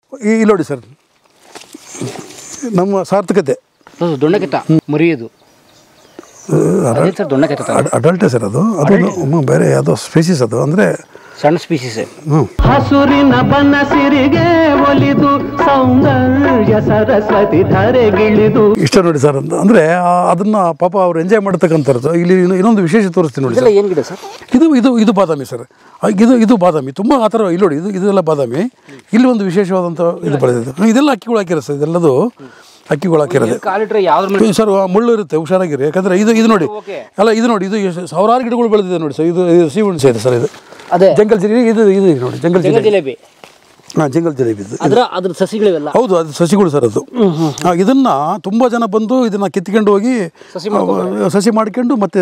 ಇಲ್ಲಿ ನೋಡಿ ಸರ್, ನಮ್ಮ ಸಾರ್ಥಕತೆ ದೊಣ್ಣೆಕೆತ್ತ ಮರಿಯೋದು ಅಡಲ್ಟೇ ಸರ್. ಅದು ಬೇರೆ ಯಾವುದೋ ಸ್ಪೀಸೀಸ್ ಅದು, ಅಂದರೆ ಸಣ್ಣ ಸ್ಪೀಸೀಸ್. ಹಸುರಿನ ಬನಸಿರಿಗೆ ಒಲಿದು ಸೌಂದರ್ಯ ಸರಸ್ವತಿ ಧರೆಗಿಳಿದು ಇಷ್ಟ ನೋಡಿ ಸರ್ ಅಂತ. ಅಂದರೆ ಅದನ್ನು ಪಾಪ ಅವ್ರು ಎಂಜಾಯ್ ಮಾಡ್ತಕ್ಕಂಥದ್ದು. ಇಲ್ಲಿ ಇನ್ನೊಂದು ವಿಶೇಷ ತೋರಿಸ್ತೀನಿ ನೋಡಿ ಸರ್. ಏನು ಗಿಡ ಸರ್ ಇದು ಬಾದಾಮಿ ಸರ್. ಇದು ಬಾದಾಮಿ ತುಂಬ ಆ ಥರ. ಇಲ್ಲಿ ನೋಡಿ, ಇದೆಲ್ಲ ಬಾದಾಮಿ. ಇಲ್ಲಿ ಒಂದು ವಿಶೇಷವಾದಂಥ ಇದು ಬೆಳೆದಿದೆ. ಇದೆಲ್ಲ ಅಕ್ಕಿಗಳು ಹಾಕಿರೋ ಸರ್, ಇದೆಲ್ಲದು ಅಕ್ಕಿಗಳು ಹಾಕಿರೋದು ಸರ್. ಮುಳ್ಳು ಇರುತ್ತೆ, ಹುಷಾರಾಗಿರಿ. ಯಾಕಂದರೆ ಇದು ನೋಡಿ, ಅಲ್ಲ ಇದು ನೋಡಿ, ಇದು ಸಾವಿರಾರು ಗಿಡಗಳು ಬೆಳೆದಿದೆ ನೋಡಿ ಸರ್. ಇದು ಸಿಹಿಹುಣಸೆ ಇದೆ ಸರ್. ಇದು ಜಂಗಲ್ ಜಿಲೇಬಿ. ಇದು ನೋಡಿ ಜಂಗಲ್ ಜಿಲೇಬಿ. ಹಾಂ, ಜಂಗಲ್ ಜಿಲೇಬಿ. ಅದ್ರ ಸಸಿಗಳಿವೆಲ್ಲ ಹೌದು, ಅದು ಸಸಿಗಳು ಸರ್. ಅದು ಇದನ್ನು ತುಂಬ ಜನ ಬಂದು ಇದನ್ನು ಕಿತ್ಕೊಂಡು ಹೋಗಿ ಸಸಿ ಮಾಡ್ಕೊಂಡು ಮತ್ತೆ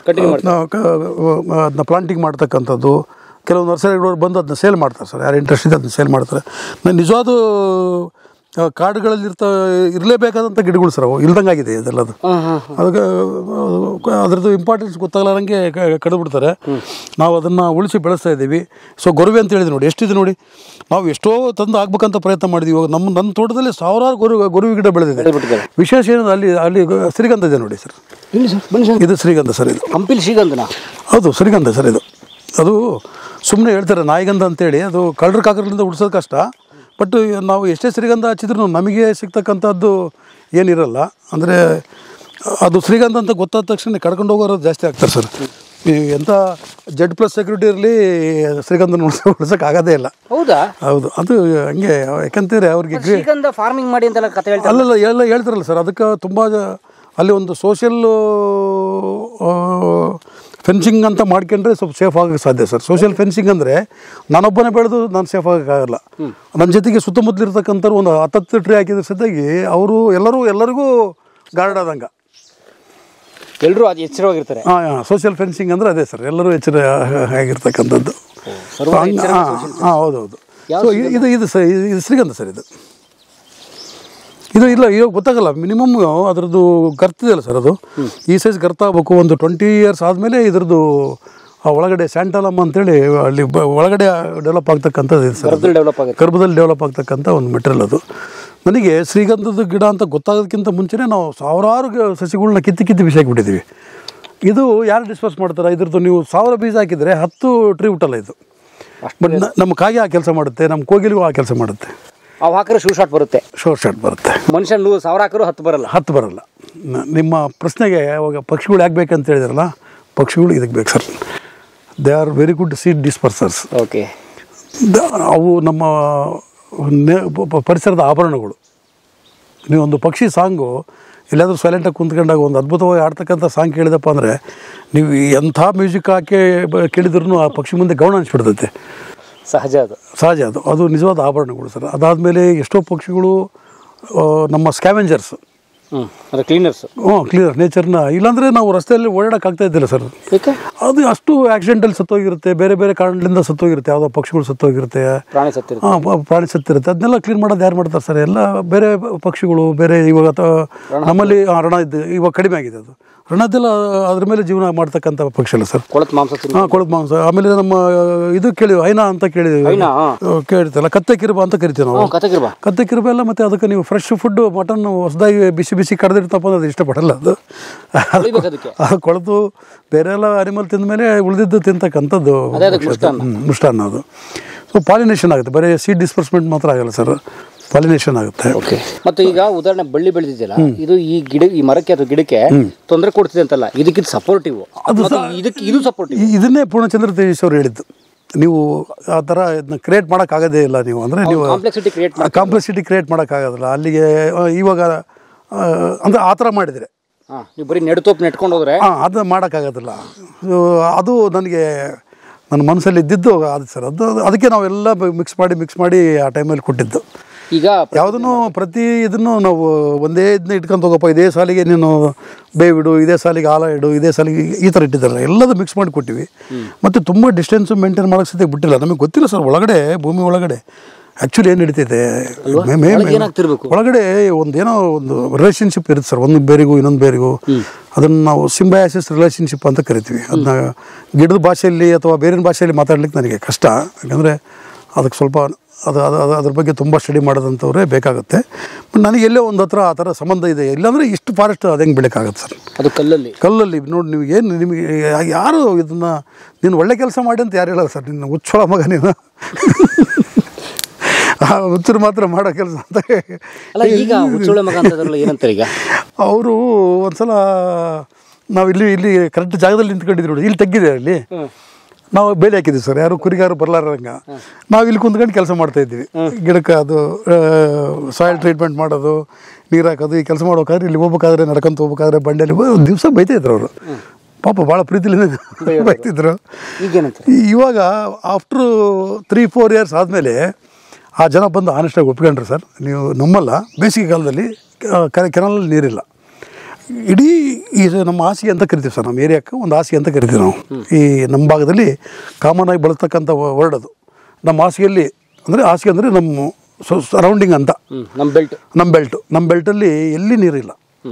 ಅದನ್ನ ಪ್ಲಾಂಟಿಂಗ್ ಮಾಡ್ತಕ್ಕಂಥದ್ದು. ಕೆಲವು ನರ್ಸರಿಗಳವ್ರು ಬಂದು ಅದನ್ನ ಸೇಲ್ ಮಾಡ್ತಾರೆ ಸರ್. ಯಾರು ಇಂಟ್ರೆಸ್ಟ್ ಇದೆ ಅದನ್ನ ಸೇಲ್ ಮಾಡ್ತಾರೆ. ನಿಜವಾದ ಕಾಡುಗಳಲ್ಲಿ ಇರಲೇಬೇಕಾದಂಥ ಗಿಡಗಳು ಸರ್. ಅವು ಇಲ್ದಂಗಾಗಿದೆ ಇದೆಲ್ಲದು. ಅದಕ್ಕೆ ಅದರದ್ದು ಇಂಪಾರ್ಟೆನ್ಸ್ ಗೊತ್ತಾಗಲಾರಂಗೆ ಕಡಿದ್ಬಿಡ್ತಾರೆ. ನಾವು ಅದನ್ನು ಉಳಿಸಿ ಬೆಳೆಸ್ತಾ ಇದ್ದೀವಿ. ಸೊ ಗೊರವೆ ಅಂತ ಹೇಳಿದೆ ನೋಡಿ, ಎಷ್ಟಿದೆ ನೋಡಿ. ನಾವು ಎಷ್ಟೋ ತಂದು ಆಗ್ಬೇಕಂತ ಪ್ರಯತ್ನ ಮಾಡಿದ್ವಿ. ಇವಾಗ ನನ್ನ ತೋಟದಲ್ಲಿ ಸಾವಿರಾರು ಗೊರವೆ ಗಿಡ ಬೆಳೆದಿದೆ. ವಿಶೇಷ ಏನಂದ್ರೆ ಅಲ್ಲಿ ಶ್ರೀಗಂಧ ಇದೆ ನೋಡಿ ಸರ್. ಇದು ಶ್ರೀಗಂಧ ಸರ್. ಇದು ಕಂಪಿಲ್ ಶ್ರೀಗಂಧನ? ಹೌದು, ಶ್ರೀಗಂಧ ಸರ್. ಅದು ಸುಮ್ಮನೆ ಹೇಳ್ತಾರೆ ನಾಯಿಗಂಧ ಅಂತೇಳಿ. ಅದು ಕಳ್ಳರ ಕಾಕರದಿಂದ ಉಳಿಸೋದು ಕಷ್ಟ. ಬಟ್ ನಾವು ಎಷ್ಟೇ ಶ್ರೀಗಂಧ ಹಚ್ಚಿದ್ರು ನಮಗೆ ಸಿಗ್ತಕ್ಕಂಥದ್ದು ಏನಿರಲ್ಲ. ಅಂದರೆ ಅದು ಶ್ರೀಗಂಧ ಅಂತ ಗೊತ್ತಾದ ತಕ್ಷಣ ಕಡ್ಕೊಂಡು ಹೋಗೋರು ಜಾಸ್ತಿ ಆಗ್ತಾರೆ ಸರ್. ಎಂಥ Z+ ಸೆಕ್ಯೂರಿಟಿ ಇರಲಿ ಶ್ರೀಗಂಧ ಉಳಿಸೋಕ್ಕಾಗೋದೇ ಇಲ್ಲ. ಹೌದಾ? ಹೌದು, ಅದು ಹಂಗೆ. ಯಾಕಂತಂದರೆ ಅವ್ರಿಗೆ ಫಾರ್ಮಿಂಗ್ ಮಾಡಿ ಅಂತೆಲ್ಲ ಕತೆ ಹೇಳ್ತಾರೆ. ಅಲ್ಲಲ್ಲ, ಎಲ್ಲ ಹೇಳ್ತಾರಲ್ಲ ಸರ್. ಅದಕ್ಕೆ ತುಂಬ ಅಲ್ಲಿ ಒಂದು ಸೋಷಿಯಲ್ ಫೆನ್ಸಿಂಗ್ ಅಂತ ಮಾಡ್ಕೊಂಡ್ರೆ ಸ್ವಲ್ಪ ಸೇಫ್ ಆಗೋಕ್ಕೆ ಸಾಧ್ಯ ಸರ್. ಸೋಷಿಯಲ್ ಫೆನ್ಸಿಂಗ್ ಅಂದರೆ ನಾನೊಬ್ಬನೇ ಬೆಳೆದು ನಾನು ಸೇಫ್ ಆಗೋಕ್ಕಾಗಲ್ಲ. ನನ್ನ ಜೊತೆಗೆ ಸುತ್ತಮುತ್ತಲು ಇರ್ತಕ್ಕಂಥವ್ರು ಒಂದು 10 ಟ್ರೀ ಹಾಕಿದ್ರೆ ಸದ್ದಾಗಿ ಅವರು ಎಲ್ಲರಿಗೂ ಗಾರ್ಡ್ ಆದಂಗೆ ಎಲ್ಲರೂ ಅದು ಎಚ್ಚರವಾಗಿರ್ತಾರೆ. ಹಾಂ, ಸೋಷಿಯಲ್ ಫೆನ್ಸಿಂಗ್ ಅಂದರೆ ಅದೇ ಸರ್. ಎಲ್ಲರೂ ಎಚ್ಚರ ಆಗಿರ್ತಕ್ಕಂಥದ್ದು. ಹಾಂ, ಹೌದೌದು. ಸೊ ಇದು ಶ್ರೀಗಂಧ ಸರ್. ಇದು ಇಲ್ಲ, ಇವಾಗ ಗೊತ್ತಾಗಲ್ಲ. ಮಿನಿಮಮ್ ಅದರದ್ದು ಗರ್ತಿದೆಯಲ್ಲ ಸರ್, ಅದು ಈ ಸೈಜ್ ಗರ್ತ ಆಗಬೇಕು. ಒಂದು 20 years ಆದಮೇಲೆ ಇದ್ರದ್ದು ಒಳಗಡೆ ಸ್ಯಾಂಟಲಮ್ ಅಂತೇಳಿ ಅಲ್ಲಿ ಒಳಗಡೆ ಡೆವಲಪ್ ಆಗ್ತಕ್ಕಂಥದ್ದು ಇದೆ ಸರ್. ಗರ್ಭದಲ್ಲಿ ಡೆವಲಪ್ ಆಗ್ತಕ್ಕಂಥ ಒಂದು ಮೆಟೀರಿಯಲ್ ಅದು. ನನಗೆ ಶ್ರೀಗಂಧದ ಗಿಡ ಅಂತ ಗೊತ್ತಾಗೋದಕ್ಕಿಂತ ಮುಂಚೆನೇ ನಾವು ಸಾವಿರಾರು ಸಸಿಗಳನ್ನ ಕಿತ್ತಿ ಬಿಸಾಕಿಬಿಟ್ಟಿದ್ದೀವಿ. ಇದು ಯಾರು ಡಿಸ್ಪೋಸ್ ಮಾಡ್ತಾರೆ? ಇದ್ರದ್ದು ನೀವು 1000 ಬೀಜ ಹಾಕಿದರೆ 10 ಟ್ರೀ ಹುಟ್ಟಲ್ಲ ಇದು. ಬಟ್ ನಮ್ಮ ಕಾಗೆ ಆ ಕೆಲಸ ಮಾಡುತ್ತೆ, ನಮ್ಮ ಕೋಗಿಲಿಗೂ ಆ ಕೆಲಸ ಮಾಡುತ್ತೆ. ಅವು ಹಾಕಿದ್ರೆ ಶೋರ್ ಶಾಟ್ ಬರುತ್ತೆ. ಮನುಷ್ಯ 100 ಹಾಕಿದ್ರು 10 ಬರಲ್ಲ. ನಿಮ್ಮ ಪ್ರಶ್ನೆಗೆ ಅವಾಗ ಪಕ್ಷಿಗಳು ಯಾಕೆ ಬೇಕಂತ ಹೇಳಿದ್ರಲ್ಲ, ಪಕ್ಷಿಗಳು ಇದಕ್ಕೆ ಬೇಕು sir. They are very good seed dispersers. Okay. ಅವು ನಮ್ಮ ಪರಿಸರದ ಆಭರಣಗಳು. ನೀವೊಂದು ಪಕ್ಷಿ ಸಾಂಗು ಎಲ್ಲಾದರೂ ಸೈಲೆಂಟಾಗಿ ಕುಂತ್ಕೊಂಡಾಗ ಒಂದು ಅದ್ಭುತವಾಗಿ ಆಡ್ತಕ್ಕಂಥ ಸಾಂಗ್ ಕೇಳಿದಪ್ಪ ಅಂದರೆ ನೀವು ಎಂಥ ಮ್ಯೂಸಿಕ್ ಹಾಕಿ ಕೇಳಿದ್ರೂ ಆ ಪಕ್ಷಿ ಮುಂದೆ ಗೌಣ ಅನಿಸ್ಬಿಡ್ತೈತೆ. ಸಹಜ ಅದು ನಿಜವಾದ ಆಭರಣಗಳು ಸರ್. ಅದಾದಮೇಲೆ ಎಷ್ಟೋ ಪಕ್ಷಿಗಳು ನಮ್ಮ ಸ್ಕ್ಯಾವೆಂಜರ್ಸ್, ಕ್ಲೀನರ್ ನೇಚರ್ನ. ಇಲ್ಲಾಂದರೆ ನಾವು ರಸ್ತೆಯಲ್ಲಿ ಓಡಾಡೋಕ್ಕಾಗ್ತಾ ಇದ್ದಿಲ್ಲ ಸರ್. ಅದು ಅಷ್ಟು ಆಕ್ಸಿಡೆಂಟಲ್ಲಿ ಸತ್ತೋಗಿರುತ್ತೆ, ಬೇರೆ ಬೇರೆ ಕಾರಣಗಳಿಂದ ಸತ್ತೋಗಿರುತ್ತೆ. ಯಾವುದೋ ಪಕ್ಷಿಗಳು ಸತ್ತೋಗಿರುತ್ತೆ, ಪ್ರಾಣಿ ಸತ್ತಿರುತ್ತೆ. ಅದನ್ನೆಲ್ಲ ಕ್ಲೀನ್ ಮಾಡೋದು ಯಾರು ಮಾಡ್ತಾರೆ ಸರ್? ಎಲ್ಲ ಬೇರೆ ಪಕ್ಷಿಗಳು. ಬೇರೆ ಇವಾಗ ನಮ್ಮಲ್ಲಿ ರಣ ಇದ್ದು ಇವಾಗ ಕಡಿಮೆ ಆಗಿದೆ. ಅದು ರಣದ್ದೆಲ್ಲ ಅದ್ರ ಮೇಲೆ ಜೀವನ ಮಾಡ್ತಕ್ಕಂಥ ಪಕ್ಷಿ ಅಲ್ಲ ಸರ್. ಕೊಳತ್ ಮಾಂಸ. ಆಮೇಲೆ ನಮ್ಮ ಇದು ಕೇಳಿದ್ವಿ, ಹೈನಾ ಅಂತ ಕೇಳಿರ್ತಲ್ಲ, ಕತ್ತೆ ಕಿರುಬ ಅಂತ ಕರಿತೀವಿ ನಾವು. ಕತ್ತೆ ಕಿರುಬ ಎಲ್ಲ. ಮತ್ತು ಅದಕ್ಕೆ ನೀವು ಫ್ರೆಶ್ ಫುಡ್ ಮಟನ್ ಹೊಸದಾಗಿ ಬಿಸಿ ಕಡ್ದಿರ್ತಪ್ಪ ಅದು ಇಷ್ಟಪಡಲ್ಲ. ಅದು ಕೊಳೆತು ಬೇರೆ ಎಲ್ಲ ಅನಿಮಲ್ ತಿಂದ ಮೇಲೆ ಉಳಿದಿದ್ದು ತಿಂತಕ್ಕಂಥದ್ದು ಮುಷ್ಟಾನ್ನ. ಅದು ಸೊ ಪಾಲಿನೇಷನ್ ಆಗುತ್ತೆ. ಬರೀ ಸೀಡ್ ಡಿಸ್ಪರ್ಸ್ಮೆಂಟ್ ಮಾತ್ರ ಆಗಲ್ಲ ಸರ್, ಪಾಲಿನೇಷನ್ ಆಗುತ್ತೆ. ಮತ್ತು ಈಗ ಉದಾಹರಣೆ ಬಳ್ಳಿ ಬೆಳೆದಿದೆಯಲ್ಲ, ಇದು ಈ ಮರಕ್ಕೆ ಅಥವಾ ಗಿಡಕ್ಕೆ ತೊಂದರೆ ಕೊಡ್ತಿದೆ ಅಂತಲ್ಲ, ಇದಕ್ಕಿದು ಸಪೋರ್ಟಿವ್. ಇದು ಸಪೋರ್ಟಿವ್. ಇದನ್ನೇ ಪೂರ್ಣಚಂದ್ರ ತೇಜಸ್ ಅವರು ಹೇಳಿದ್ದು. ನೀವು ಆ ಥರ ಇದನ್ನ ಕ್ರಿಯೇಟ್ ಮಾಡೋಕ್ಕಾಗೋದೇ ಇಲ್ಲ ನೀವು. ಅಂದರೆ ನೀವು ಕಾಂಪ್ಲೆಕ್ಸಿಟಿ ಕ್ರಿಯೇಟ್ ಮಾಡೋಕ್ಕಾಗೋದಿಲ್ಲ ಅಲ್ಲಿಗೆ. ಇವಾಗ ಅಂದರೆ ಆ ಥರ ಮಾಡಿದರೆ ನೀವು ಬರೀ ನೆಟ್ಕೊಂಡು ಹೋದ್ರೆ ಅದು ಮಾಡೋಕ್ಕಾಗೋದಿಲ್ಲ. ಅದು ನನಗೆ ನನ್ನ ಮನಸ್ಸಲ್ಲಿ ಇದ್ದಿದ್ದು ಅದು ಸರ್. ಅದಕ್ಕೆ ನಾವೆಲ್ಲ ಮಿಕ್ಸ್ ಮಾಡಿ ಆ ಟೈಮಲ್ಲಿ ಕೊಟ್ಟಿದ್ದು. ಈಗ ಯಾವುದನ್ನು ಪ್ರತಿ ಇದನ್ನು ನಾವು ಒಂದೇ ಇದನ್ನ ಇಟ್ಕೊಂಡು ಹೋಗಪ್ಪ, ಇದೇ ಸಾಲಿಗೆ ನೀನು ಬೇವಿಡು, ಇದೇ ಸಾಲಿಗೆ ಆಲ ಇಡು, ಇದೇ ಸಾಲಿಗೆ ಈ ಥರ ಇಟ್ಟಿದ್ದಾರಲ್ಲ, ಎಲ್ಲದೂ ಮಿಕ್ಸ್ ಮಾಡಿ ಕೊಟ್ಟಿವಿ. ಮತ್ತು ತುಂಬ ಡಿಸ್ಟೆನ್ಸು ಮೇಂಟೈನ್ ಮಾಡೋಕ್ಕೆ ಸದ್ಯ ಬಿಟ್ಟಿಲ್ಲ. ನಮಗೆ ಗೊತ್ತಿಲ್ಲ ಸರ್ ಒಳಗಡೆ, ಭೂಮಿ ಒಳಗಡೆ ಆ್ಯಕ್ಚುಲಿ ಏನು ನಡೀತಿದೆ. ಒಳಗಡೆ ಏನೋ ಒಂದು ರಿಲೇಷನ್ಶಿಪ್ ಇರುತ್ತೆ ಸರ್, ಒಂದು ಬೇರಿಗೂ ಇನ್ನೊಂದು ಬೇರಿಗೂ. ಅದನ್ನು ನಾವು ಸಿಂಬಯಾಸಿಸ್ ರಿಲೇಷನ್ಶಿಪ್ ಅಂತ ಕರಿತೀವಿ. ಅದನ್ನ ಗಿಡದ ಭಾಷೆಯಲ್ಲಿ ಅಥವಾ ಬೇರೆ ಭಾಷೆಯಲ್ಲಿ ಮಾತಾಡ್ಲಿಕ್ಕೆ ನನಗೆ ಕಷ್ಟ. ಯಾಕಂದರೆ ಅದಕ್ಕೆ ಸ್ವಲ್ಪ ಅದ್ರ ಬಗ್ಗೆ ತುಂಬ ಸ್ಟಡಿ ಮಾಡೋದಂಥವ್ರೇ ಬೇಕಾಗುತ್ತೆ. ಬಟ್ ನನಗೆ ಎಲ್ಲೋ ಒಂದು ಹತ್ರ ಆ ಥರ ಸಂಬಂಧ ಇದೆ. ಇಲ್ಲಾಂದರೆ ಇಷ್ಟು ಫಾರೆಸ್ಟ್ ಅದು ಹೆಂಗೆ ಬೆಳಕಾಗುತ್ತೆ ಸರ್? ಅದು ಕಲ್ಲಲ್ಲಿ ನೋಡಿ, ನೀವು ಏನು ನಿಮಗೆ ಯಾರು ಇದನ್ನು ನೀನು ಒಳ್ಳೆ ಕೆಲಸ ಮಾಡಿ ಅಂತ ಯಾರು ಹೇಳಲ್ಲ ಸರ್. ನಿನ್ನ ಹುಚ್ಚೊಳ ಮಗ ನೀನು ಹುಚ್ಚರು ಮಾತ್ರ ಮಾಡೋ ಕೆಲಸ ಅಂತ. ಅಲ್ಲ, ಈಗ ಹುಚ್ಚೊಳ ಮಗ ಅಂತಂದ್ರಲ್ಲ, ಏನಂತಾರೆ ಈಗ ಅವರು ಒಂದ್ಸಲ ನಾವು ಇಲ್ಲಿ ಕರೆಕ್ಟ್ ಜಾಗದಲ್ಲಿ ನಿಂತ್ಕೊಂಡಿದ್ರು ನೋಡಿ, ಇಲ್ಲಿ ತೆಗ್ಗಿದೆ, ಅಲ್ಲಿ ನಾವು ಬೇಲಿ ಹಾಕಿದ್ವಿ ಸರ್, ಯಾರು ಕುರಿಗಾರು ಬರಲಾರಂಗ. ನಾವು ಇಲ್ಲಿ ಕುಂತ್ಕೊಂಡು ಕೆಲಸ ಮಾಡ್ತಾಯಿದ್ವಿ. ಗಿಡಕ್ಕೆ ಅದು ಸಾಯಿಲ್ ಟ್ರೀಟ್ಮೆಂಟ್ ಮಾಡೋದು, ನೀರು ಹಾಕೋದು, ಈ ಕೆಲಸ ಮಾಡ್ಬೇಕಾದ್ರೆ ಇಲ್ಲಿ ಹೋಗ್ಬೇಕಾದ್ರೆ ನಡ್ಕೊಂತ ಹೋಗ್ಬೇಕಾದ್ರೆ ಬಂಡೆಯಲ್ಲಿ ದಿವಸ ಬೈತಾಯಿದ್ರು ಅವರು. ಪಾಪ ಭಾಳ ಪ್ರೀತಿಲಿಂದ ಬೈತಿದ್ರು. ಇವಾಗ ಆಫ್ಟ್ರು 3-4 ಇಯರ್ಸ್ ಆದಮೇಲೆ ಆ ಜನ ಬಂದು ಆನೆಸ್ಟಾಗಿ ಒಪ್ಕೊಂಡ್ರು ಸರ್. ನೀವು ನಮ್ಮಲ್ಲ, ಬೇಸಿಗೆ ಕಾಲದಲ್ಲಿ ಕೆನಾಲಲ್ಲಿ ನೀರಿಲ್ಲ. ಇಡೀ ಈ ನಮ್ಮ ಹಾಸಿಗೆ ಅಂತ ಕರಿತೀವಿ ಸರ್, ನಮ್ಮ ಏರಿಯಾಕ್ಕೆ ಒಂದು ಹಾಸಿಗೆ ಅಂತ ಕರಿತೀವಿ ನಾವು. ಈ ನಮ್ಮ ಭಾಗದಲ್ಲಿ ಕಾಮನ್ ಆಗಿ ಬಳಸ್ತಕ್ಕಂಥ ವರ್ಡ್ ಅದು. ನಮ್ಮ ಹಾಸಿಗೆಯಲ್ಲಿ ಅಂದರೆ ಹಾಸಿಗೆ ಅಂದರೆ ನಮ್ಮ ಸರೌಂಡಿಂಗ್ ಅಂತ, ನಮ್ಮ ಬೆಲ್ಟಲ್ಲಿ ಎಲ್ಲಿ ನೀರಿಲ್ಲ.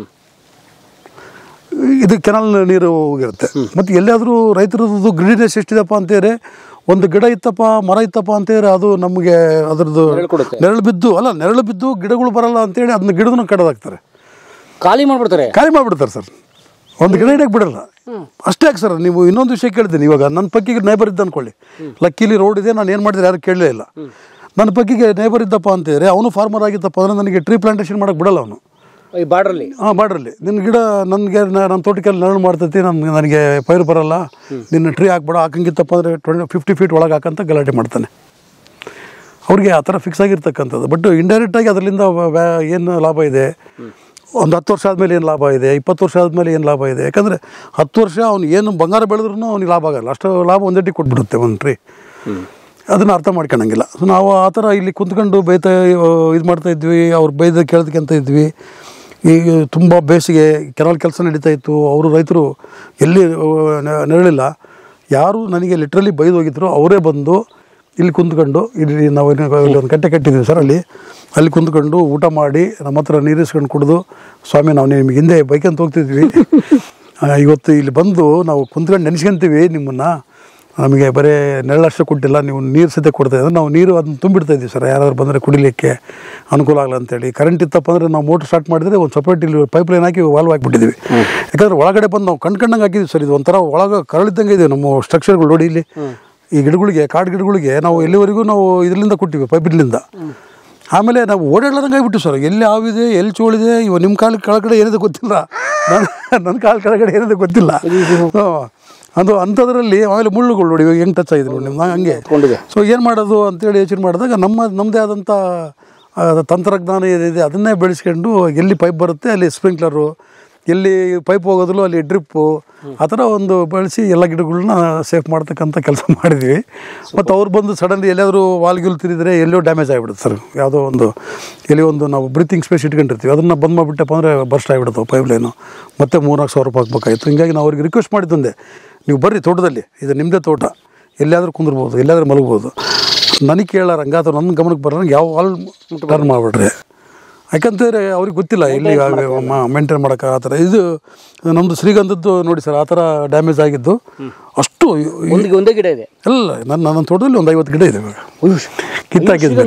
ಇದು ಕೆನಾಲ್ ನೀರು ಹೋಗಿರುತ್ತೆ. ಮತ್ತು ಎಲ್ಲಿಯಾದರೂ ರೈತರದ್ದು ಗ್ರೀನಿನೆಸ್ ಎಷ್ಟಿದೆಪ್ಪ ಅಂತೇಳಿ, ಒಂದು ಗಿಡ ಇತ್ತಪ್ಪ, ಮರ ಇತ್ತಪ್ಪ ಅಂತೇಳಿ ಅದು ನಮಗೆ ಅದರದ್ದು ನೆರಳು ಬಿದ್ದು ಗಿಡಗಳು ಬರಲ್ಲ ಅಂತೇಳಿ ಅದನ್ನ ಗಿಡದನ್ನ ಕಡದಾಕ್ತಾರೆ, ಖಾಲಿ ಮಾಡಿಬಿಡ್ತಾರೆ ಸರ್. ಒಂದು ಗಿಡ ಇಡಕ್ಕೆ ಬಿಡಲ್ಲ. ಅಷ್ಟೇ ಯಾಕೆ ಸರ್? ನೀವು ಇನ್ನೊಂದು ವಿಷಯ ಕೇಳ್ತೀನಿ. ಇವಾಗ ನನ್ನ ಪಕ್ಕಿಗೆ ನೇಬರ್ ಇದ್ದ ಅಂದ್ಕೊಳ್ಳಿ, ಲಕ್ಕಿಲಿ ರೋಡ್ ಇದೆ, ನಾನು ಏನು ಮಾಡಿದ್ರೆ ಯಾರು ಕೇಳಲೇ ಇಲ್ಲ. ನನ್ನ ಪಕ್ಕಿಗೆ ನೇಬರ್ ಇದ್ದಪ್ಪ ಅಂತೇಳಿ, ಅವನು ಫಾರ್ಮರ್ ಆಗಿದ್ದಪ್ಪ ಅಂದರೆ ನನಗೆ ಟ್ರೀ ಪ್ಲಾಂಟೇಶನ್ ಮಾಡೋಕ್ಕೆ ಬಿಡಲ್ಲ ಅವನು. ಬಾರ್ಡ್ರಲ್ಲಿ ನಿನ್ನ ಗಿಡ ನನಗೆ ನನ್ನ ತೋಟಕ್ಕೆಲ್ಲ ನೆರಳು ಮಾಡ್ತೈತಿ, ನನಗೆ ಪೈರು ಬರಲ್ಲ, ನಿನ್ನ ಟ್ರೀ ಹಾಕ್ಬೇಡ, ಹಾಕಂಗಿತ್ತಪ್ಪ ಅಂದರೆ 50 ಫೀಟ್ ಒಳಗೆ ಹಾಕಂತ ಗಲಾಟೆ ಮಾಡ್ತಾನೆ. ಅವ್ರಿಗೆ ಆ ಥರ ಫಿಕ್ಸ್ ಆಗಿರ್ತಕ್ಕಂಥದ್ದು. ಬಟ್ ಇಂಡೈರೆಕ್ಟಾಗಿ ಅದರಿಂದ ಏನು ಲಾಭ ಇದೆ, ಒಂದು 10 ವರ್ಷ ಆದಮೇಲೆ ಏನು ಲಾಭ ಇದೆ, 20 ವರ್ಷ ಆದಮೇಲೆ ಏನು ಲಾಭ ಇದೆ. ಯಾಕಂದರೆ 10 ವರ್ಷ ಅವ್ನು ಏನು ಬಂಗಾರ ಬೆಳೆದ್ರೂ ಅವ್ನಿಗೆ ಲಾಭ ಆಗಲ್ಲ. ಅಷ್ಟು ಲಾಭ ಒಂದೇಟಿಗೆ ಕೊಟ್ಬಿಡುತ್ತೆ ಒಂದು ಟ್ರೀ. ಅದನ್ನು ಅರ್ಥ ಮಾಡ್ಕೊಳಂಗಿಲ್ಲ. ಸೊ ನಾವು ಆ ಥರ ಇಲ್ಲಿ ಕುಂತ್ಕೊಂಡು ಇದು ಮಾಡ್ತಾಯಿದ್ವಿ, ಅವ್ರು ಬೈದ ಕೇಳೋದಕ್ಕಂತ ಇದ್ವಿ. ಈಗ ತುಂಬ ಬೇಸಿಗೆ ಕೆನಾಲ್ ಕೆಲಸ ನಡೀತಾ ಇತ್ತು. ಅವರು ರೈತರು ಎಲ್ಲಿ ನೆರಳಿಲ್ಲ, ಯಾರು ನನಗೆ ಲಿಟ್ರಲಿ ಬೈದು ಹೋಗಿದ್ರು ಅವರೇ ಬಂದು ಇಲ್ಲಿ ಕುಂತ್ಕೊಂಡು, ಇಲ್ಲಿ ನಾವು ಒಂದು ಕಟ್ಟೆ ಕಟ್ಟಿದ್ದೀವಿ ಸರ್, ಅಲ್ಲಿ ಕುಂತ್ಕೊಂಡು ಊಟ ಮಾಡಿ ನಮ್ಮ ಹತ್ರ ನೀರಿಸ್ಕೊಂಡು ಕುಡಿದು, ಸ್ವಾಮಿ ನಾವು ನಿಮಗೆ ಹಿಂದೆ ಬೈಕಂತ ಹೋಗ್ತಿದ್ವಿ, ಇವತ್ತು ಇಲ್ಲಿ ಬಂದು ನಾವು ಕುಂತ್ಕೊಂಡು ನೆನೆಸ್ಕೊಂತೀವಿ ನಿಮ್ಮನ್ನು, ನಮಗೆ ಬರೀ ನೆರಳಷ್ಟೇ ಕೊಟ್ಟಿಲ್ಲ, ನೀವು ನೀರು ಸದ್ಯ ಕೊಡ್ತಾಯಿದ್ರೆ ನಾವು ನೀರು ಅದನ್ನು ತುಂಬಿಡ್ತಾಯಿದ್ವಿ ಸರ್, ಯಾರಾದ್ರು ಬಂದರೆ ಕುಡಿಲಿಕ್ಕೆ ಅನುಕೂಲ ಆಗಲ್ಲ ಅಂತೇಳಿ. ಕರೆಂಟ್ ಇತ್ತಪ್ಪ ಅಂದರೆ ನಾವು ಮೋಟ್ರ್ ಸ್ಟಾರ್ಟ್ ಮಾಡಿದರೆ ಒಂದು ಸಪ್ರೇಟ್ ಇಲ್ಲಿ ಪೈಪ್ ಲೈನ್ ಹಾಕಿ ವಾಲ್ವ್ ಹಾಕಿಬಿಟ್ಟಿದ್ವಿ. ಯಾಕಂದರೆ ಒಳಗಡೆ ಬಂದು ನಾವು ಕಂಡಂಗೆ ಹಾಕಿದ್ವಿ ಸರ್. ಇದು ಒಂಥರ ಒಳಗೆ ಕರಳಿದ್ದಂಗೆ ಇದೆ ನಮ್ಮ ಸ್ಟ್ರಕ್ಚರ್ಗಳು ನೋಡಿ. ಇಲ್ಲಿ ಈ ಗಿಡಗಳಿಗೆ, ಕಾಡು ಗಿಡಗಳಿಗೆ ನಾವು ಎಲ್ಲಿವರೆಗೂ ನಾವು ಇದರಿಂದ ಕೊಟ್ಟಿವಿ, ಪೈಪಿನಿಂದ. ಆಮೇಲೆ ನಾವು ಓಡಾಡ್ದಂಗೆ ಆಗಿಬಿಟ್ಟು ಸರ್, ಎಲ್ಲಿ ಹಾವಿದೆ, ಎಲ್ಲಿ ಚೋಳಿದೆ, ಇವ ನಿಮ್ಮ ಕಾಲ ಕೆಳಗಡೆ ಏನಿದೆ ಗೊತ್ತಿಲ್ಲ, ನನ್ನ ಕಾಲ ಕೆಳಗಡೆ ಏನಿದೆ ಗೊತ್ತಿಲ್ಲ. ಅದು ಅಂಥದ್ರಲ್ಲಿ ಆಮೇಲೆ ಮುಳ್ಳುಗಳು ನೋಡಿ ಇವಾಗ ಹೆಂಗೆ ಟಚ್ ಆಗಿದೆ ನೋಡಿ ನಿಮ್ಗೆ ಹಂಗೆ. ಸೊ ಏನು ಮಾಡೋದು ಅಂತೇಳಿ ಯೋಚನೆ ಮಾಡಿದಾಗ ನಮ್ಮದೇ ಆದಂಥ ತಂತ್ರಜ್ಞಾನ ಏನಿದೆ ಅದನ್ನೇ ಬೆಳೆಸ್ಕೊಂಡು, ಎಲ್ಲಿ ಪೈಪ್ ಬರುತ್ತೆ ಅಲ್ಲಿ ಸ್ಪ್ರಿಂಕ್ಲರು, ಎಲ್ಲಿ ಪೈಪ್ ಹೋಗೋದಿಲ್ಲ ಅಲ್ಲಿ ಡ್ರಿಪ್ಪು, ಆ ಥರ ಒಂದು ಬೆಳೆಸಿ ಎಲ್ಲ ಗಿಡಗಳನ್ನ ಸೇಫ್ ಮಾಡ್ತಕ್ಕಂಥ ಕೆಲಸ ಮಾಡಿದ್ವಿ. ಮತ್ತು ಅವ್ರು ಬಂದು ಸಡನ್ಲಿ ಎಲ್ಲಾದರೂ ವಾಲ್ಗಿಲ್ ತಿರಿದರೆ ಎಲ್ಲೋ ಡ್ಯಾಮೇಜ್ ಆಗಿಬಿಡುತ್ತೆ ಸರ್. ಯಾವುದೋ ಎಲ್ಲಿ ನಾವು ಬ್ರೀತಿಂಗ್ ಸ್ಪೇಸ್ ಇಟ್ಕೊಂಡಿರ್ತೀವಿ, ಅದನ್ನು ಬಂದು ಮಾಡಿಬಿಟ್ಟಪ್ಪ ಅಂದರೆ ಬರ್ಸ್ಟ್ ಆಗಿಬಿಡುತ್ತೆ ಪೈಪ್ ಲೈನು, ಮತ್ತೆ 3-4 ಸಾವಿರ ರೂಪಾಯಿ ಹಾಕ್ಬೇಕಾಯ್ತು. ಹಿಂಗಾಗಿ ನಾವು ಅವ್ರಿಗೆ ರಿಕ್ವೆಸ್ಟ್ ಮಾಡಿದ್ದೆ, ನೀವು ಬರ್ರಿ ತೋಟದಲ್ಲಿ, ಇದು ನಿಮ್ಮದೇ ತೋಟ, ಎಲ್ಲಿಯಾದರೂ ಕುಂದಿರ್ಬೋದು, ಎಲ್ಲಾದರೂ ಮಲಗ್ಬೋದು, ನನಗೆ ಕೇಳಾರ ಹಂಗೆ ಅಥವಾ ನನ್ನ ಗಮನಕ್ಕೆ ಬರೋಂಗೆ ಯಾವ ವಾಲ್ ಟರ್ನ್ ಮಾಡಿಬಿಡ್ರಿ. ಯಾಕಂತಂದರೆ ಅವ್ರಿಗೆ ಗೊತ್ತಿಲ್ಲ ಇಲ್ಲಿ ಮೇಂಟೈನ್ ಮಾಡೋಕೆ. ಆ ಥರ ಇದು ನಮ್ಮದು ಶ್ರೀಗಂಧದ್ದು ನೋಡಿ ಸರ್, ಆ ಥರ ಡ್ಯಾಮೇಜ್ ಆಗಿದ್ದು ಅಷ್ಟು ಒಂದೇ ಗಿಡ ಇದೆ. ಎಲ್ಲ ನನ್ನ ತೋಟದಲ್ಲಿ ಒಂದು 50 ಗಿಡ ಇದೆ ಇವಾಗ ಕಿತ್ತಾಕಿದ್ದು.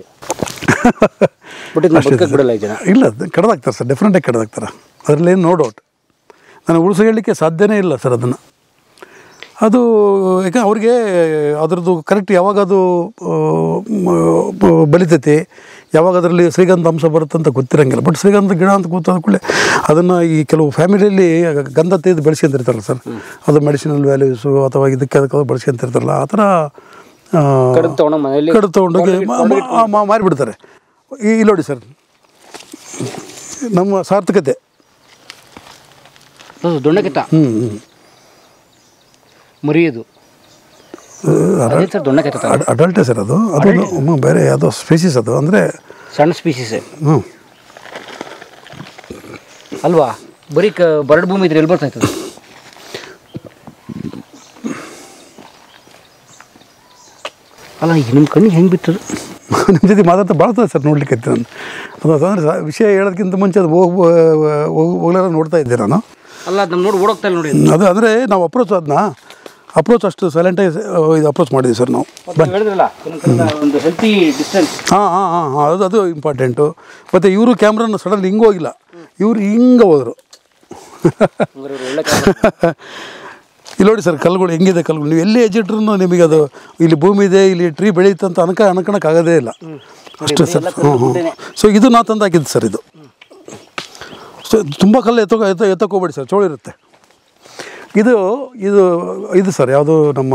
ಇಲ್ಲ, ಕಡ್ದಾಕ್ತಾರೆ ಸರ್, ಡೆಫಿನೆಟಾಗಿ ಕಡ್ದಾಕ್ತಾರೆ, ಅದರಲ್ಲೇನು ನೋ ಡೌಟ್. ನಾನು ಉಳಿಸಿ ಹೇಳಲಿಕ್ಕೆ ಸಾಧ್ಯನೇ ಇಲ್ಲ ಸರ್ ಅದನ್ನು. ಅದು ಯಾಕೆ ಅವ್ರಿಗೆ ಅದರದ್ದು ಕರೆಕ್ಟ್ ಯಾವಾಗ ಅದು ಬೆಳಿತೈತಿ, ಯಾವಾಗ ಅದರಲ್ಲಿ ಶ್ರೀಗಂಧ ಅಂಶ ಬರುತ್ತೆ ಅಂತ ಗೊತ್ತಿರೋಂಗಿಲ್ಲ. ಬಟ್ ಶ್ರೀಗಂಧ ಗಿಡ ಅಂತ ಗೊತ್ತಾದ ಕೂಡಲೇ ಅದನ್ನು ಈ ಕೆಲವು ಫ್ಯಾಮಿಲಿಯಲ್ಲಿ ಗಂಧ ತೆಗೆದು ಬೆಳೆಸ್ಕೊಂತಿರ್ತಾರಲ್ಲ ಸರ್, ಅದು ಮೆಡಿಸಿನಲ್ ವ್ಯಾಲ್ಯೂಸು ಅಥವಾ ಅದಕ್ಕೆ ಬೆಳೆಸ್ಕೊಂತಿರ್ತಾರಲ್ಲ, ಆ ಥರ ಕಡು ತೊಗೊಂಡೋಗಿ ಮಾರಿಬಿಡ್ತಾರೆ. ಇಲ್ಲಿ ನೋಡಿ ಸರ್, ನಮ್ಮ ಸಾರ್ಥಕತೆ ದೊಣ್ಣೆಕಿತ್ತ ಮರಿಯೋದು ಅಡಲ್ಟೇ ಸರ್, ಅದು ಬೇರೆ ಯಾವುದೋ ಸ್ಪೀಸೀಸ್, ಅದು ಅಂದರೆ ಸಣ್ಣ ಸ್ಪೀಸೀಸ್ ಅಲ್ವಾ? ಬರೀ ಬರಡು ಭೂಮಿ ಇದ್ರೆ ಎಲ್ಲಿ ಬರ್ತಾಯ್ತದೆ? ಅಲ್ಲ, ಈಗ ನಿಮ್ಮ ಕಣ್ಣಿಗೆ ಹೆಂಗೆ ಬಿತ್ತದು? ನಿಮ್ಮ ಜೊತೆ ಮಾತಾಡ್ತಾ ಭಾಳ ಸರ್ ನೋಡ್ಲಿಕ್ಕೆ ನಾನು. ಅದು ಅಂದರೆ ವಿಷಯ ಹೇಳೋದಕ್ಕಿಂತ ಮುಂಚೆ ಅದು ಹೋಗ್ಲಾರ ನೋಡ್ತಾ ಇದ್ದೆ ನಾನು. ಅಲ್ಲ, ಅದು ನಮ್ಮ ನೋಡಿ ಓಡೋಗ್ತಾ ಇಲ್ಲ ನೋಡಿ. ಅದು ಅಂದರೆ ನಾವು ಅಪ್ರೋಚ್ ಅದನ್ನ ಅಪ್ರೋಚ್ ಅಷ್ಟು ಸೈಲೆಂಟಾಗಿ ಇದು ಅಪ್ರೋಚ್ ಮಾಡಿದ್ವಿ ಸರ್ ನಾವು. ಹೇಳಿದ್ರಲ್ಲ ಒಂದು ಹೆಲ್ತಿ ಡಿಸ್ಟೆನ್ಸ್. ಹಾಂ ಅದು ಇಂಪಾರ್ಟೆಂಟು. ಮತ್ತು ಇವರು ಕ್ಯಾಮ್ರಾನ ಸಡನ್ ಹಿಂಗೆ ಹೋಗಿಲ್ಲ, ಇವರು ಹಿಂಗೆ ಹೋದರು. ಇಲ್ಲಿ ನೋಡಿ ಸರ್ ಕಲ್ಲುಗಳು ಹೆಂಗಿದೆ ಕಲ್ಲುಗಳು. ನೀವು ಎಲ್ಲಿ ಹೆಜ್ಜಿಟ್ರು ನಿಮಗೆ ಅದು ಇಲ್ಲಿ ಭೂಮಿ ಇದೆ, ಇಲ್ಲಿ ಟ್ರೀ ಬೆಳೆಯುತ್ತಂತ ಅನ್ಕೊಳಕ್ಕಾಗೋದೇ ಇಲ್ಲ ಅಷ್ಟೇ ಸರ್. ಸೊ ಇದು ನಾ ತಂದು ಹಾಕಿದ್ದು ಸರ್. ಇದು ಸೊ ತುಂಬ ಕಲ್ಲು ಎತ್ತಕೋಬೇಡಿ ಸರ್, ಚೋಳಿರುತ್ತೆ. ಇದು ಇದು ಇದು ಸರ್ ಯಾವುದು ನಮ್ಮ